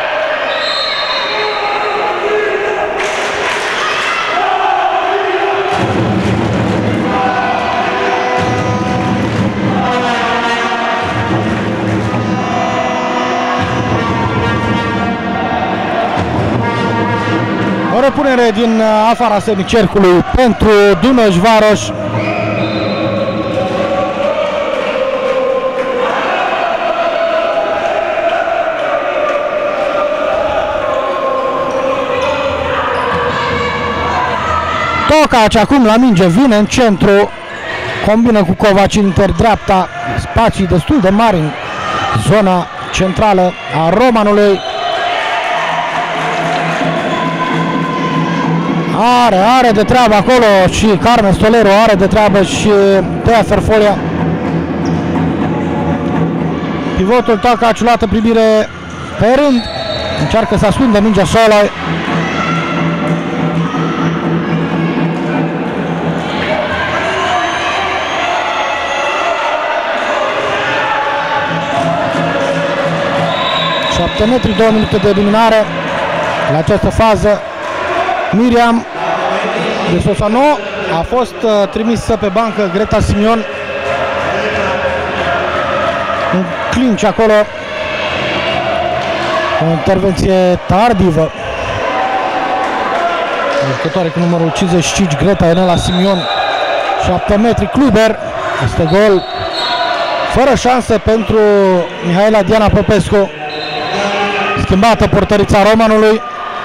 o repunere din afara semicercului pentru Dunaujvaros. Tocaci acum la minge, vine în centru, combină cu Covaci în inter-dreapta, spații destul de mari în zona centrală a Romanului. Are, are de treabă acolo și Carmen Stolero, are de treabă și Tea Ferfolia. Pivotul Tocaci luată primire pe rând, încearcă să ascundă mingea Solai. șapte metri, două minute de eliminare la această fază. Miriam de Sosano a fost uh, trimisă pe bancă Greta Simion. Un clinch acolo. O intervenție tardivă. Jucătoare cu numărul cincizeci și cinci, Greta Enela Simion. șapte metri, Kluber. Este gol fără șansă pentru Mihaela Diana Popescu. Schimbată portărița Romanului.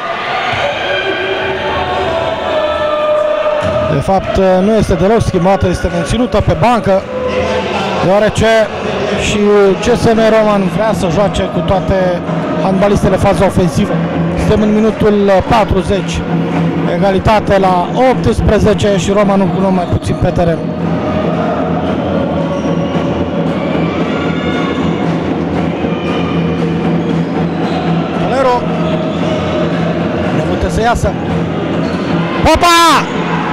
De fapt, nu este deloc schimbată, este menținută pe bancă, deoarece și C S M Roman vrea să joace cu toate handbalistele faza ofensivă. Suntem în minutul patruzeci, egalitate la optsprezece și Romanul cu numai puțin pe teren. Tolero ne poate să iasă. Popa!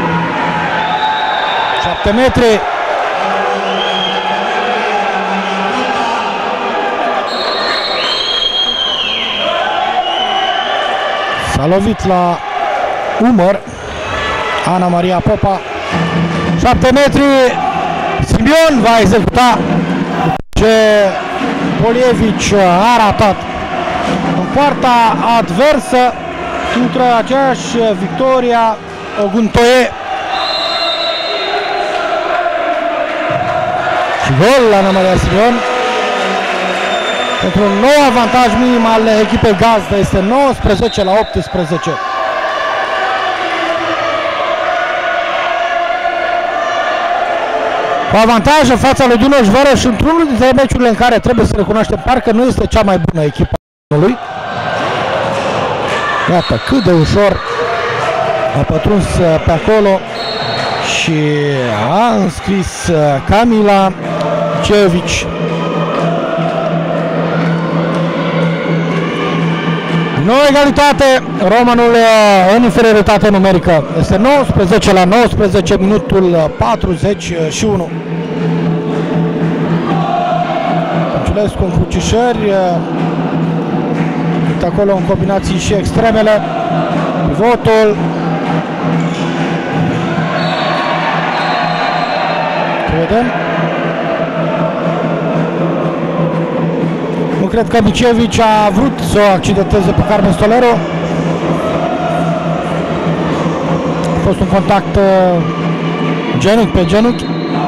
șapte metri. S-a lovit la umăr Ana Maria Popa. șapte metri. Simion va executa ce Polievici a ratat. În poarta adversă intră aceeași Victoria Oguntoie. Și gol la Ana Maria Simion. Pentru un nou avantaj minim al echipei gazdă, este nouăsprezece la optsprezece. Cu avantaj în fața lui Dunaujvaros și într-unul dintre meciurile în care trebuie să recunoaștem, parcă nu este cea mai bună echipă a lui. Iată cât de ușor a pătruns pe acolo și a înscris Camila Cevici. Nouă egalitate, Romanul în inferioritate numerică. Este nouăsprezece la nouăsprezece, minutul patruzeci și unu. Pănciulescu în crucișări, uite acolo în combinații și extremele. Pivotul. Vedem. Nu cred că Micevici a vrut să o accidenteze pe Carmen Stolero. A fost un contact uh, genunchi pe genunchi.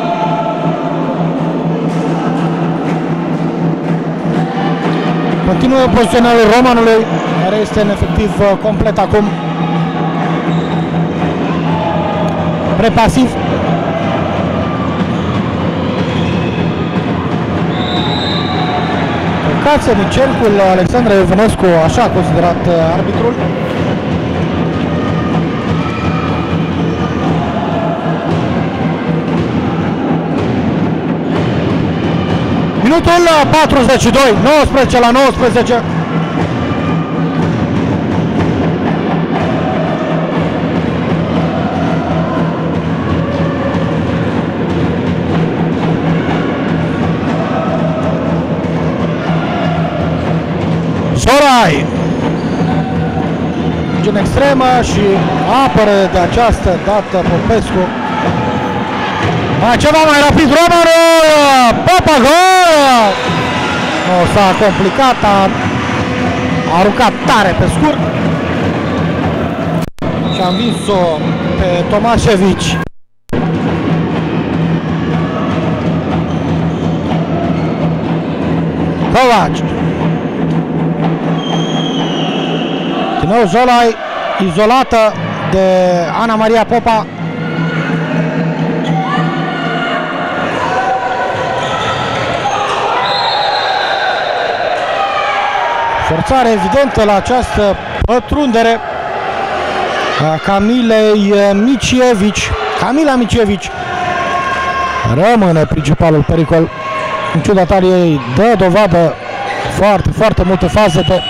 Continuă poziționarea Romanului, care este în efectiv uh, complet acum. repasiv. Căcață din cercul Alexandru Iovenescu, așa a considerat arbitrul. Minutul patruzeci și doi, nouăsprezece la nouăsprezece. Zorai în extremă și apără de această dată Popescu. Mai ceva mai rapid, Romaru! Popa, gol! Nu s-a complicat, a aruncat tare pe scurt și a învins-o pe Tomașevici. Kovaci. Din nou Zolai, izolată de Ana Maria Popa. Forțare evidentă la această pătrundere a Camilei Micievici. Camila Micievici rămâne principalul pericol. În ciuda taliei dă dovadă foarte, foarte multe faze de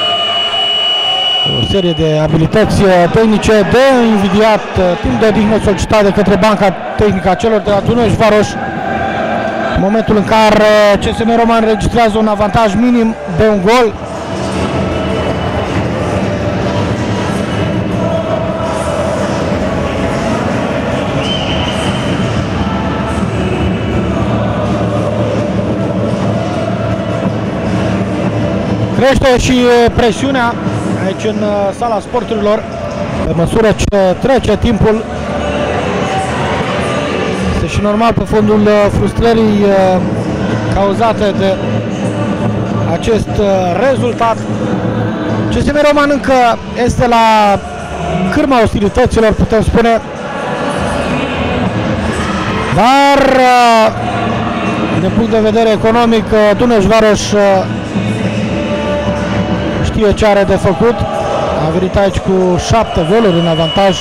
o serie de abilități tehnice de invidiat, timp de odihnă solicitat de către banca tehnică a celor de la Dunaujvaros. În momentul în care C S M Roman înregistrează un avantaj minim de un gol. Crește și presiunea aici în sala sporturilor pe măsură ce trece timpul. Este și normal pe fondul frustrării cauzate de acest rezultat. C S M Roman încă este la cârma ostilităților, putem spune, dar din punct de vedere economic Dunaujvaros știe ce are de făcut. A venit aici cu șapte goluri în avantaj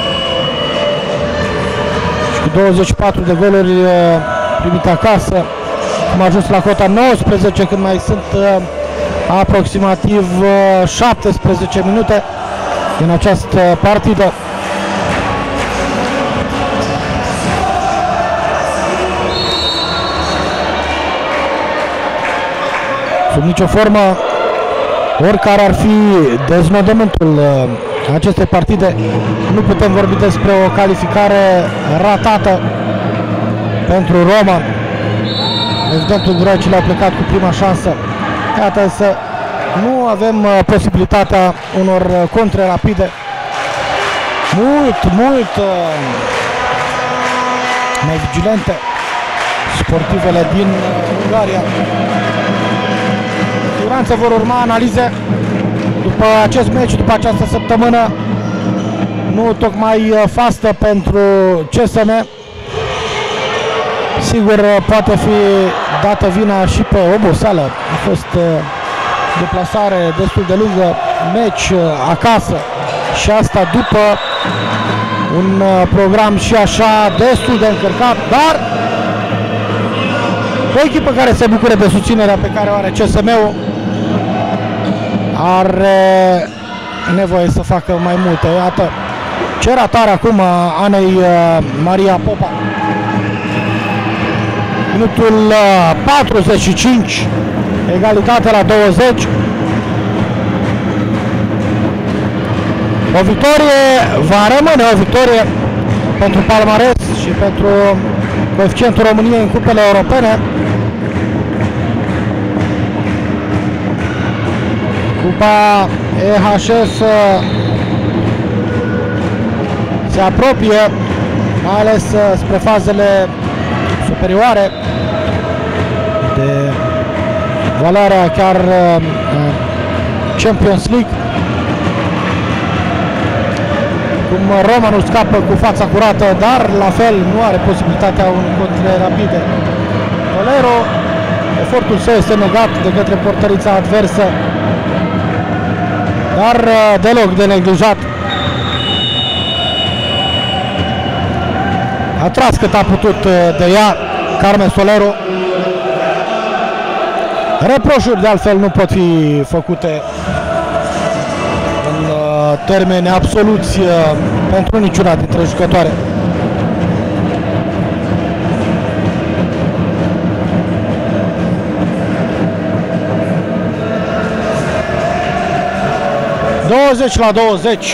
și cu douăzeci și patru de goluri primite acasă. Am ajuns la cota nouăsprezece când mai sunt aproximativ șaptesprezece minute din această partidă. Sub nicio formă, oricare ar fi deznodământul acestei partide, nu putem vorbi despre o calificare ratată pentru Roman. Evident, grecii au plecat cu prima șansă. Iată, să nu avem posibilitatea unor contre rapide. Mult, mult mai vigilente sportivele din Ungaria. Cu siguranță vor urma analize după acest meci, după această săptămână nu tocmai fastă pentru C S M. Sigur, poate fi dată vina și pe oboseală. A fost deplasare destul de lungă, meci acasă și asta după un program și așa destul de încărcat, dar o echipă care se bucură de susținerea pe care o are C S M-ul are nevoie să facă mai multe. Iată, ce ratare acum Anei Maria Popa. Minutul patruzeci și cinci, egalitate la douăzeci. O victorie va rămâne o victorie pentru palmares și pentru coeficientul României în cupele europene. Cupa E H S se apropie, mai ales spre fazele superioare de valoarea chiar Champions League. Acum Romanul scapă cu fața curată, dar la fel nu are posibilitatea unui contre rapide. Solero, efortul său este negat de către portărița adversă, dar deloc de neglijat. A tras cât a putut de ea Carmen Solero. Reproșuri de altfel nu pot fi făcute în termeni absoluți pentru niciuna dintre jucătoare. douăzeci la douăzeci.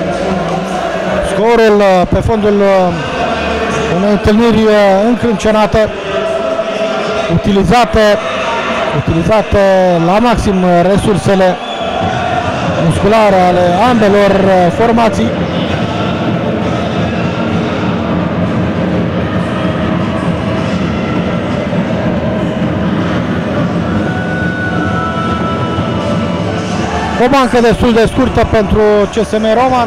Scorul pe fondul unei întâlniri încrâncenate, utilizate, utilizate la maxim resursele musculare ale ambelor formații. O bancă destul de scurtă pentru C S M Roman.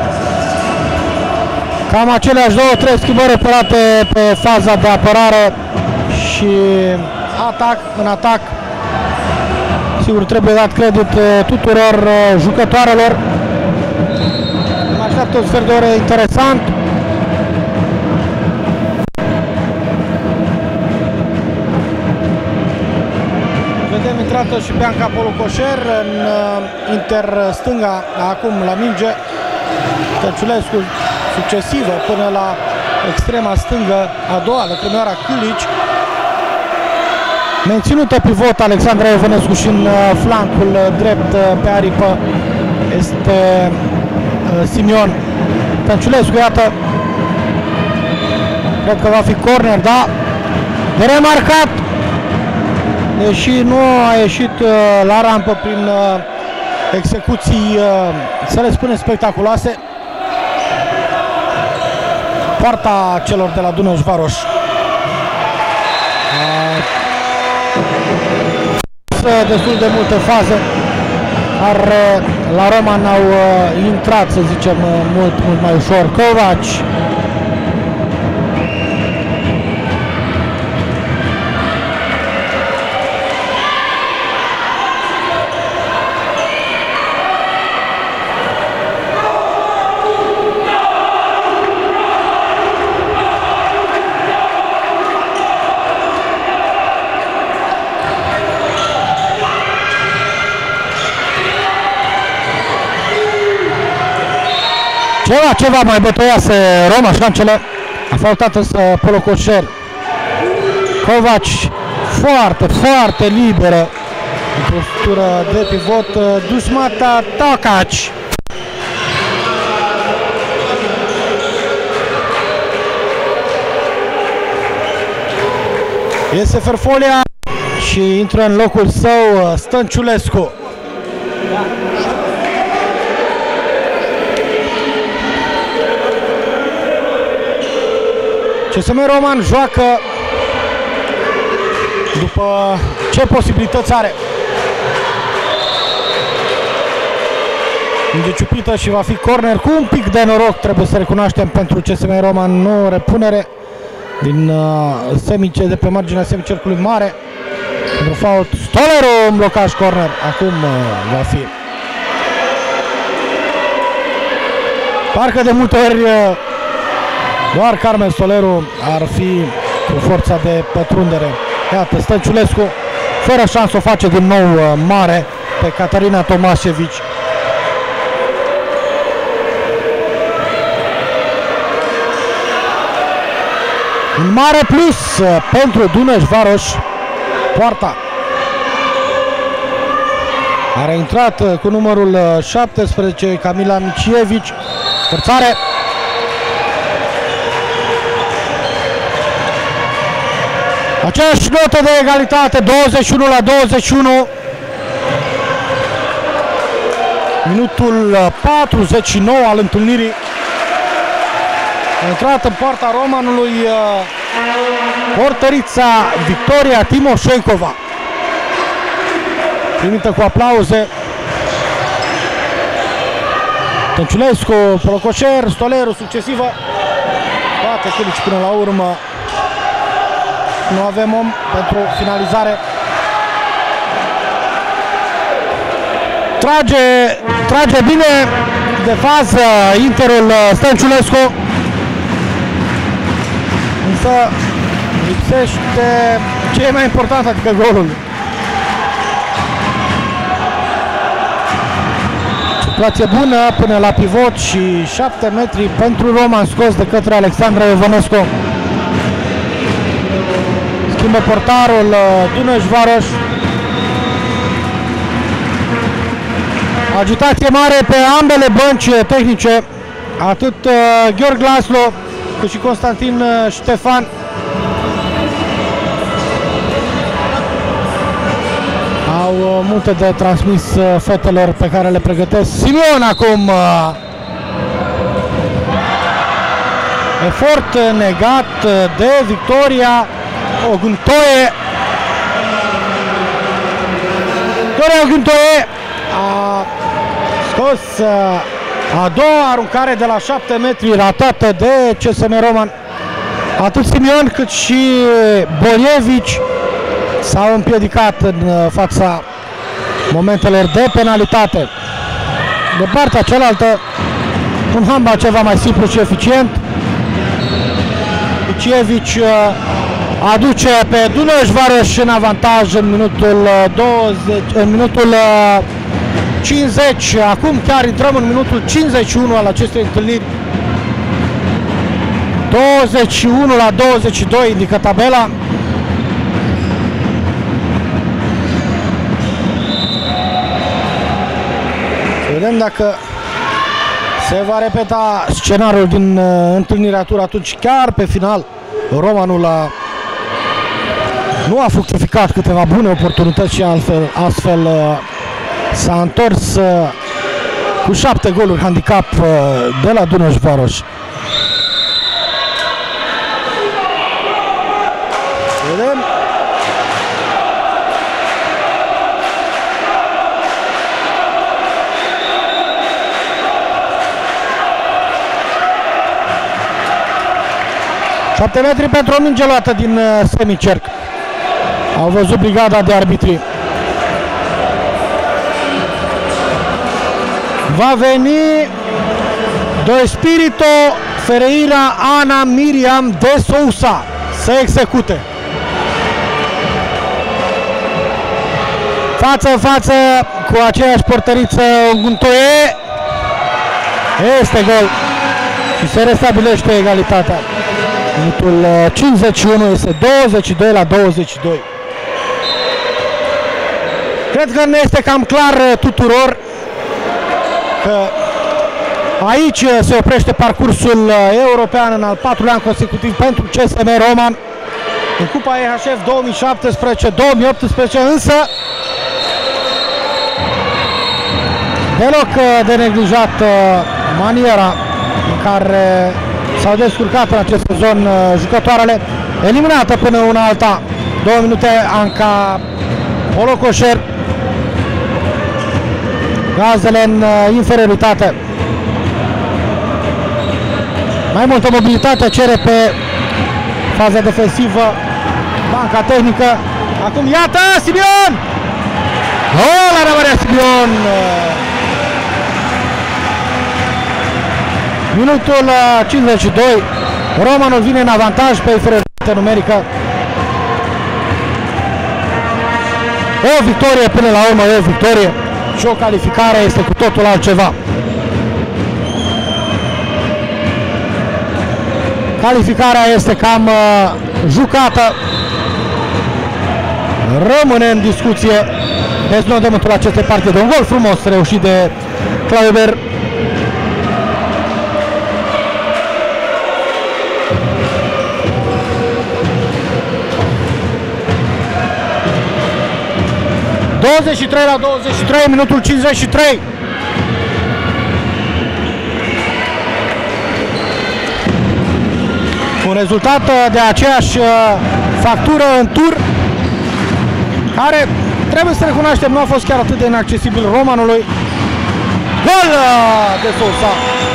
Cam aceleași două, trei schimbări operate pe faza de apărare și atac, în atac. Sigur, trebuie dat credit tuturor jucătoarelor. Mă așteaptă un sfert de oră interesant. Vedem intrată și Bianca Polucoșer în inter stânga, acum la minge. Tăciulescu succesivă până la extrema stângă, a doua, la premioara Câlici. Menținută pivot Alexandra Evenescu și în flancul drept pe aripă este Simion. Tăciulescu, iată, cred că va fi corner, da, de remarcat, deși nu a ieșit la rampă prin execuții, să le spunem, spectaculoase. Poarta celor de la Dunaujvaros. Destul de multe faze, dar la Roman au intrat, să zicem, mult, mult mai ușor. Covaci. Ceva, ceva mai bătăioase Roma, șancele. A faultat însă Polucoșer. Covaci foarte, foarte liberă în postură de pivot. Dusmata Tocaci. Iese Ferfolia și intră în locul său Stănciulescu. C S M Roman joacă după ce posibilități are. Minge ciupită și va fi corner cu un pic de noroc, trebuie să recunoaștem, pentru C S M Roman. Nu repunere din uh, semice, de pe marginea semicercului mare pentru fault. Stolero în blocaj, corner. Acum uh, va fi. Parcă de multe ori uh, doar Carmen Solero ar fi cu forța de pătrundere. Iată, Stănciulescu fără șansă o face din nou uh, mare pe Catarina Tomașevici. Un mare plus uh, pentru Dunaujvaros. Poarta are intrat uh, cu numărul uh, șaptesprezece, Camila Micievici. Forțare. Aceeași notă de egalitate, douăzeci și unu la douăzeci și unu. Minutul patruzeci și nouă al întâlnirii. A intrat în poarta Romanului portărița Victoria Timoșencova, primită cu aplauze. Stănciulescu, Procoșer, Stoleru, succesivă. Toate Culici până la urmă. Nu avem om pentru finalizare. Trage, trage bine de fază Interul Stănciulescu. Însă lipsește ce e mai important, adică golul. Situație bună până la pivot și șapte metri pentru Roman scos de către Alexandru Iovanescu. Schimbă portarul Dunaujvaros. Agitație mare pe ambele bănci tehnice, atât Gheorghe Laslo cât și Constantin Ștefan. Au multe de transmis fetelor pe care le pregătesc. Simion acum. Efort negat de Victoria Oguntoie. Victoria Oguntoie a scos a doua aruncare de la șapte metri ratată de C S M Roman. Atât Simion cât și Bolievici s-au împiedicat în fața momentelor de penalitate. De partea cealaltă, un handbal ceva mai simplu și eficient. Icievici aduce pe Dunaujvaros în avantaj în minutul douăzeci, în minutul cincizeci. Acum chiar intrăm în minutul cincizeci și unu al acestei întâlniri. douăzeci și unu la douăzeci și doi indică tabela. Să vedem dacă se va repeta scenariul din uh, întâlnirea tur. Atunci chiar pe final Romanul a, nu a fructificat câteva bune oportunități și altfel, astfel uh, s-a întors uh, cu șapte goluri handicap uh, de la Dunaujvaros. Vedem. șapte metri pentru o minge luată din uh, semicerc. Au văzut brigada de arbitri. Va veni Do Espirito Ferreira Ana Miriam de Sousa să execute. Față în față cu aceeași portăriță Guntoie. Este gol și se restabilește egalitatea. Minutul cincizeci și unu este douăzeci și doi la douăzeci și doi. Cred că ne este cam clar tuturor că aici se oprește parcursul european în al patrulea an consecutiv pentru C S M Roman în Cupa E H F două mii șaptesprezece două mii optsprezece, însă deloc de neglijat maniera în care s-au descurcat în acest sezon jucătoarele. Eliminată până una alta, două minute Anca Holocoșer. Gazele în inferioritate. Mai multă mobilitate cere pe faza defensivă banca tehnică. Acum iată Simion! Gol la Maria Simion! Minutul cincizeci și doi. Romanul vine în avantaj pe inferioritate numerică. O victorie până la urmă, o victorie și o calificare este cu totul altceva. Calificarea este cam uh, jucată. Rămâne în discuție deznodământul acestei partide. Un gol frumos reușit de Clauber. douăzeci și trei la douăzeci și trei, minutul cincizeci și trei. Un rezultat de aceeași factură în tur, care, trebuie să recunoaștem, nu a fost chiar atât de inaccesibil Romanului. Gol de Sousa.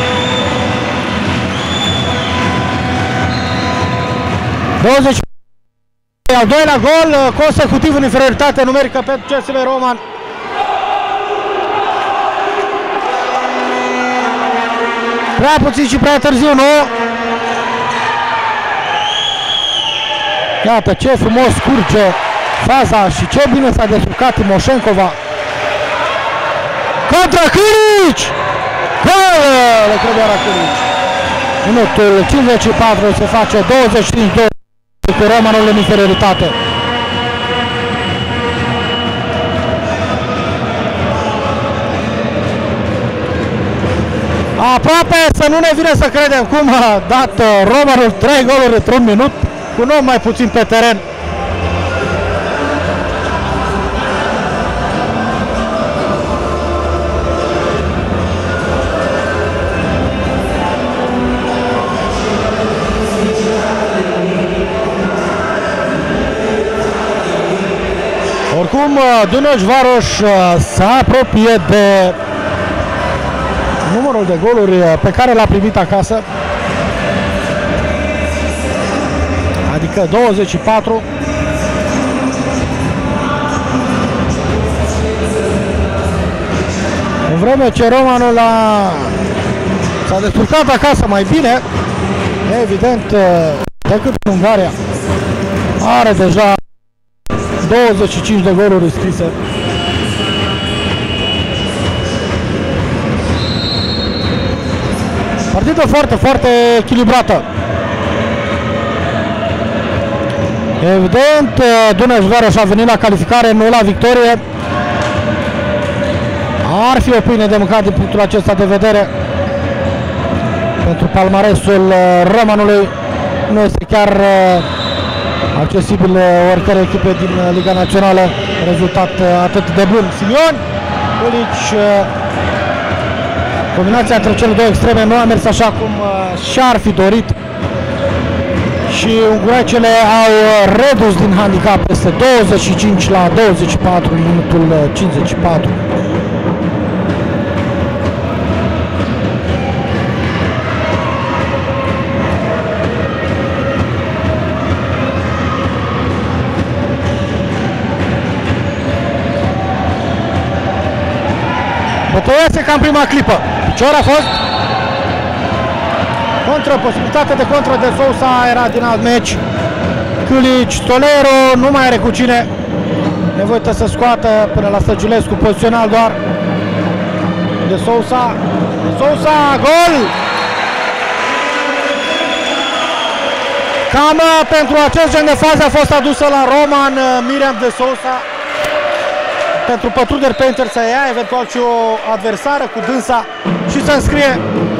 douăzeci. Al doilea gol consecutiv în inferioritate numerică pentru C S M Roman. Prea puțin și prea târziu, nu? Iată ce frumos curge faza și ce bine s-a descurcat Timoșencova. Contra Câlici! Gol de Crăbioara Câlici. Minutul cincizeci și patru se face douăzeci și cinci cu Romanul în inferioritate. Aproape să nu ne vine să credem cum a dat Romanul trei goluri într-un minut, cu un om mai puțin pe teren. Oricum, Dunaujvaros se apropie de numărul de goluri pe care l-a primit acasă, adică douăzeci și patru. În vreme ce Romanul a s-a descurcat acasă mai bine, evident, decât în Ungaria, are deja douăzeci și cinci de goluri scrise. Partidă foarte, foarte echilibrată. Evident, Dunaujvaros a venit la calificare, nu la victorie. Ar fi o pâine de mâncat din punctul acesta de vedere. Pentru palmaresul Romanului nu este chiar accesibil oricare echipe din Liga Națională. Rezultat atât de bun. Simion, Câlici, combinația între cele două extreme nu a mers așa cum și-ar fi dorit și ungurecele au redus din handicap peste douăzeci și cinci la douăzeci și patru în minutul cincizeci și patru. Bătăiese ca în prima clipă. Picior a fost. Contra, posibilitate de contra de Sousa era din alt meci. Câlici, Tolero nu mai are cu cine. Nevoită să scoată până la Stăgiulescu, pozițional doar. De Sousa. De Sousa, gol! Cam pentru acest gen de fază a fost adusă la Roman Miriam de Sousa. Pentru pătrunderi Painter să ia eventual și o adversară cu dânsa și să înscrie.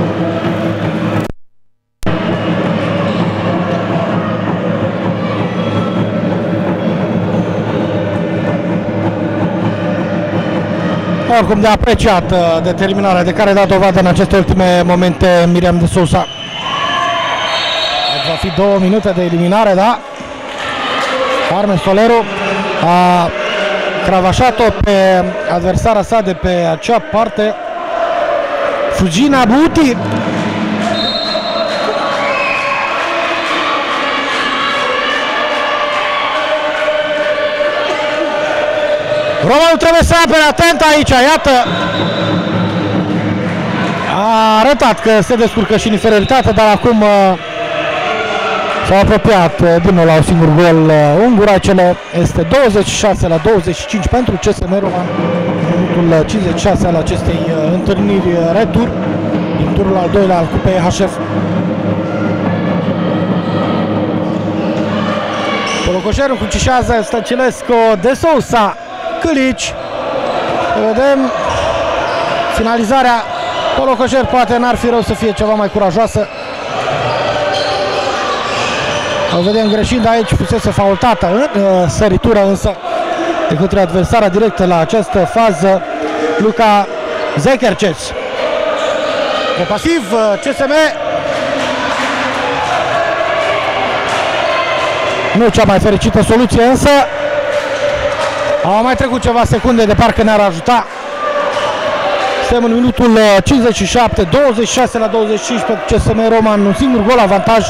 Oricum de apreciat determinarea de care a dat dovadă în aceste ultime momente Miriam de Sousa. Va fi două minute de eliminare, da? Carmen Soleru a cravașat-o pe adversara sa de pe acea parte, Fugina Buti. Romanul trebuie să apere, atent aici, iată. A arătat că se descurcă și în inferioritate, dar acum s-au apropiat din nou la un singur gol unguracele. Este douăzeci și șase la douăzeci și cinci pentru C S M Roman, minutul cincizeci și șase al acestei întâlniri retur din turul al doilea al Cupei H F. Polocoșerul crucișează Stăcilescu, de Sousa, Câlici. Vedem finalizarea. Polocoșer poate n-ar fi rău să fie ceva mai curajoasă. O vedem greșind aici, fusese faultată în uh, săritură însă de către adversara directă la această fază, Dkka Dunaujvaros. Compasiv uh, C S M. Nu cea mai fericită soluție însă. Au mai trecut ceva secunde, de parcă ne-ar ajuta Suntem în minutul cincizeci și șapte, douăzeci și șase la douăzeci și cinci pentru C S M Roman, un singur gol avantaj.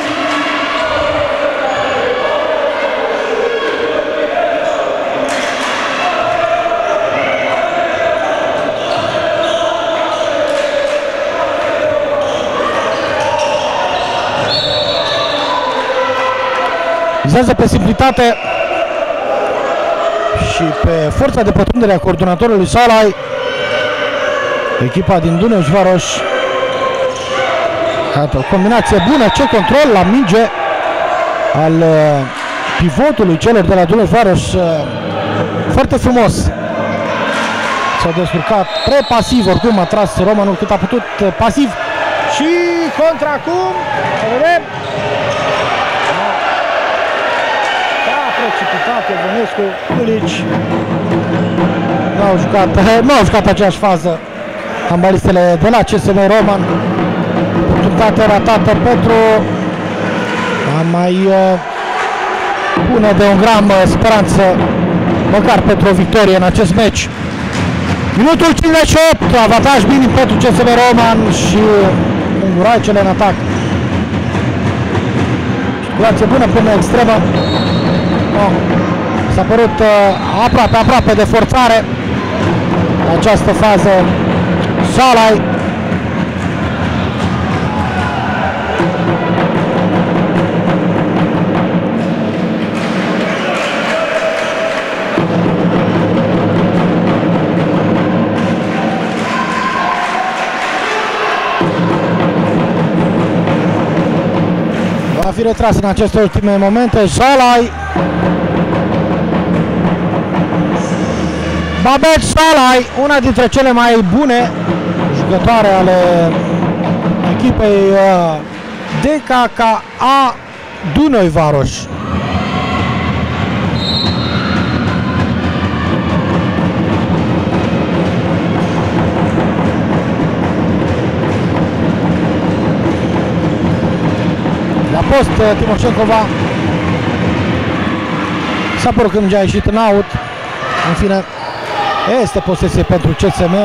Vizează pe simplitate și pe forța de pătrundere a coordonatorului Salai, echipa din Dunaujvaros. Iată, o combinație bună, ce control la minge al uh, pivotului celor de la Dunaujvaros, uh, foarte frumos. S-au descurcat pre-pasiv, oricum a tras Romanul cât a putut, uh, pasiv și contra acum, să vedem. Precipitate, Vănescu, Culici nu au jucat, nu au jucat aceeași fază handbalistele de la C S M Roman. Oportunitate ratată pentru a mai uh, pune de un gram uh, speranță măcar pentru o victorie în acest meci. Minutul cincizeci și opt, avantaj minim pentru C S M Roman și Unguraicele în atac. Situație bună până extremă. Oh, s-a părut uh, aproape, aproape de forțare în această fază Salai. Va fi retras în aceste ultime momente Salai. Babet Salai, una dintre cele mai bune jucătoare ale echipei uh, Dkka Dunaujvaros. La post Timoșencova s-a părut că mingea a ieșit în out. În fine, este posesie pentru C S M.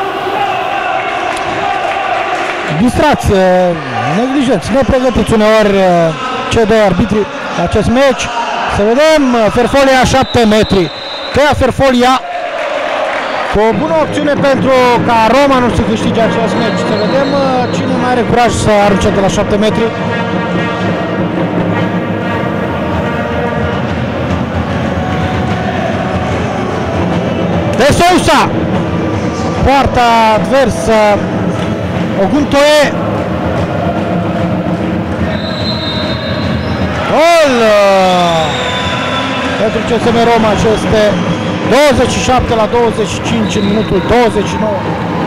Distracție, neglijenți, nepregătiți uneori cei doi arbitri la acest meci. Să vedem, Ferfolia șapte metri. Tăia Ferfolia cu o bună opțiune pentru ca Romanul să câștige acest meci. Să vedem cine mai are curaj să arunce de la șapte metri. De Sousa, poarta adversă, Oguntoe, gol pentru C S M Roma și este douăzeci și șapte la douăzeci și cinci în minutul douăzeci și nouă.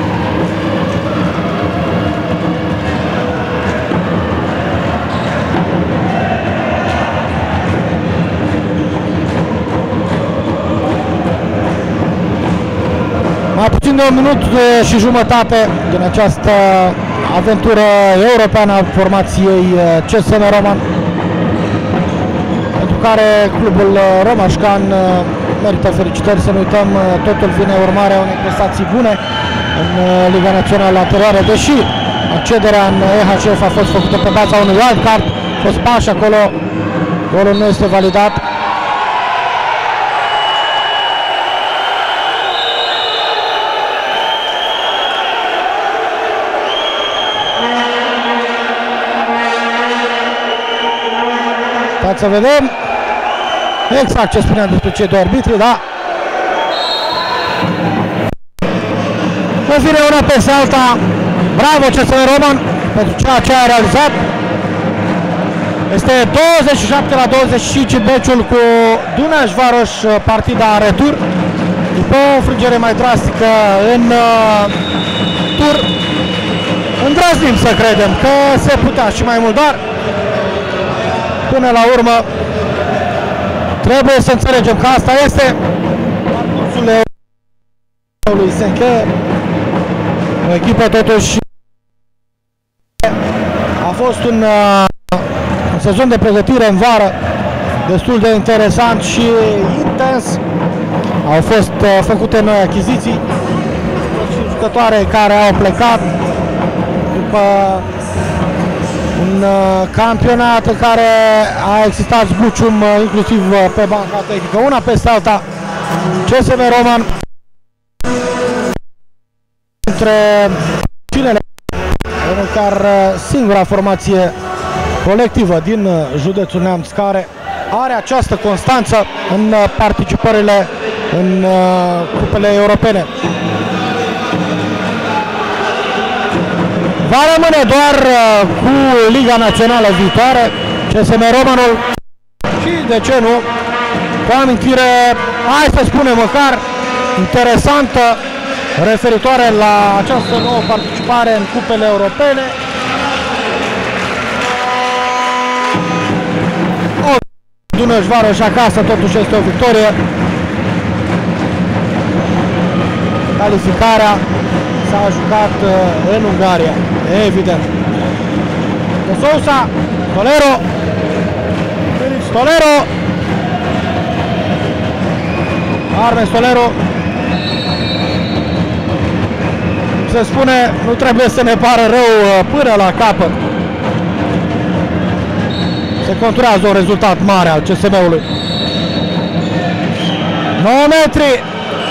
Mai puțin de un minut și jumătate din această aventură europeană a formației C S M Roman, pentru care clubul romașcan merită felicitări. Să nu uităm, totul vine urmarea unei prestații bune în Liga Națională anterioară, deși accederea în E H F a fost făcută pe baza unui wildcard, a fost pași acolo, golul nu este validat. Să vedem exact ce spuneam despre cei doi arbitri, da? În fine, una peste alta, bravo C S M Roman pentru ceea ce a realizat. Este douăzeci și șapte la douăzeci și cinci meciul cu Dunaujvaros, partida retur. După o înfrângere mai drastică în uh, tur, îndrăznim să credem că se putea și mai mult, dar până la urmă trebuie să înțelegem că asta este parcursul lui se încheie. O echipă totuși a fost un, un sezon de pregătire în vară destul de interesant și intens. Au fost făcute noi achiziții, jucătoare care au plecat după un campionat în care a existat zbucium inclusiv pe banca tehnică. Una peste alta, C S M Roman între finele, chiar singura formație colectivă din județul Neamț care are această constanță în participările în cupele europene. Va rămâne doar cu Liga Națională viitoare, C S M Romanul și, de ce nu, cu o amintire, hai să spunem măcar, interesantă, referitoare la această nouă participare în cupele europene. O Dunaujvaros acasă, totuși este o victorie. Calificarea s-a jucat în Ungaria, evident. De Sousa, Stolero, Stolero, Arme Stolero. Se spune, nu trebuie să ne pară rău până la capăt. Se conturează un rezultat mare al C S M-ului. nouă metri.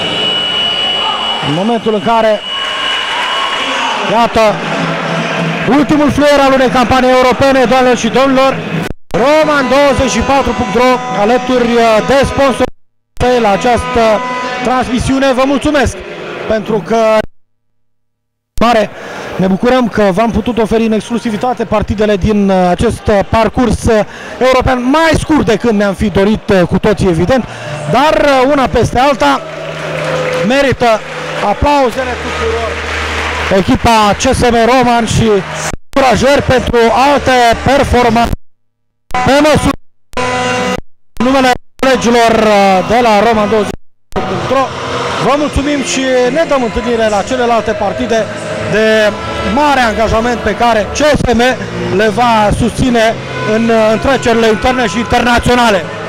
În momentul în care, iată, ultimul fluier al unei campanii europene, doamnelor și domnilor, Roman douăzeci și patru punct ro, alături de sponsor la această transmisiune. Vă mulțumesc pentru că mare. Ne bucurăm că v-am putut oferi în exclusivitate partidele din acest parcurs european, mai scurt decât ne-am fi dorit cu toții, evident, dar una peste alta merită aplauzele tuturor echipa C S M Roman și încurajări pentru alte performanțe pe măsură. Numele colegilor de la Roman douăzeci și patru punct ro, vă mulțumim și ne dăm întâlnire la celelalte partide de mare angajament pe care C S M le va susține în întrecerile interne și internaționale.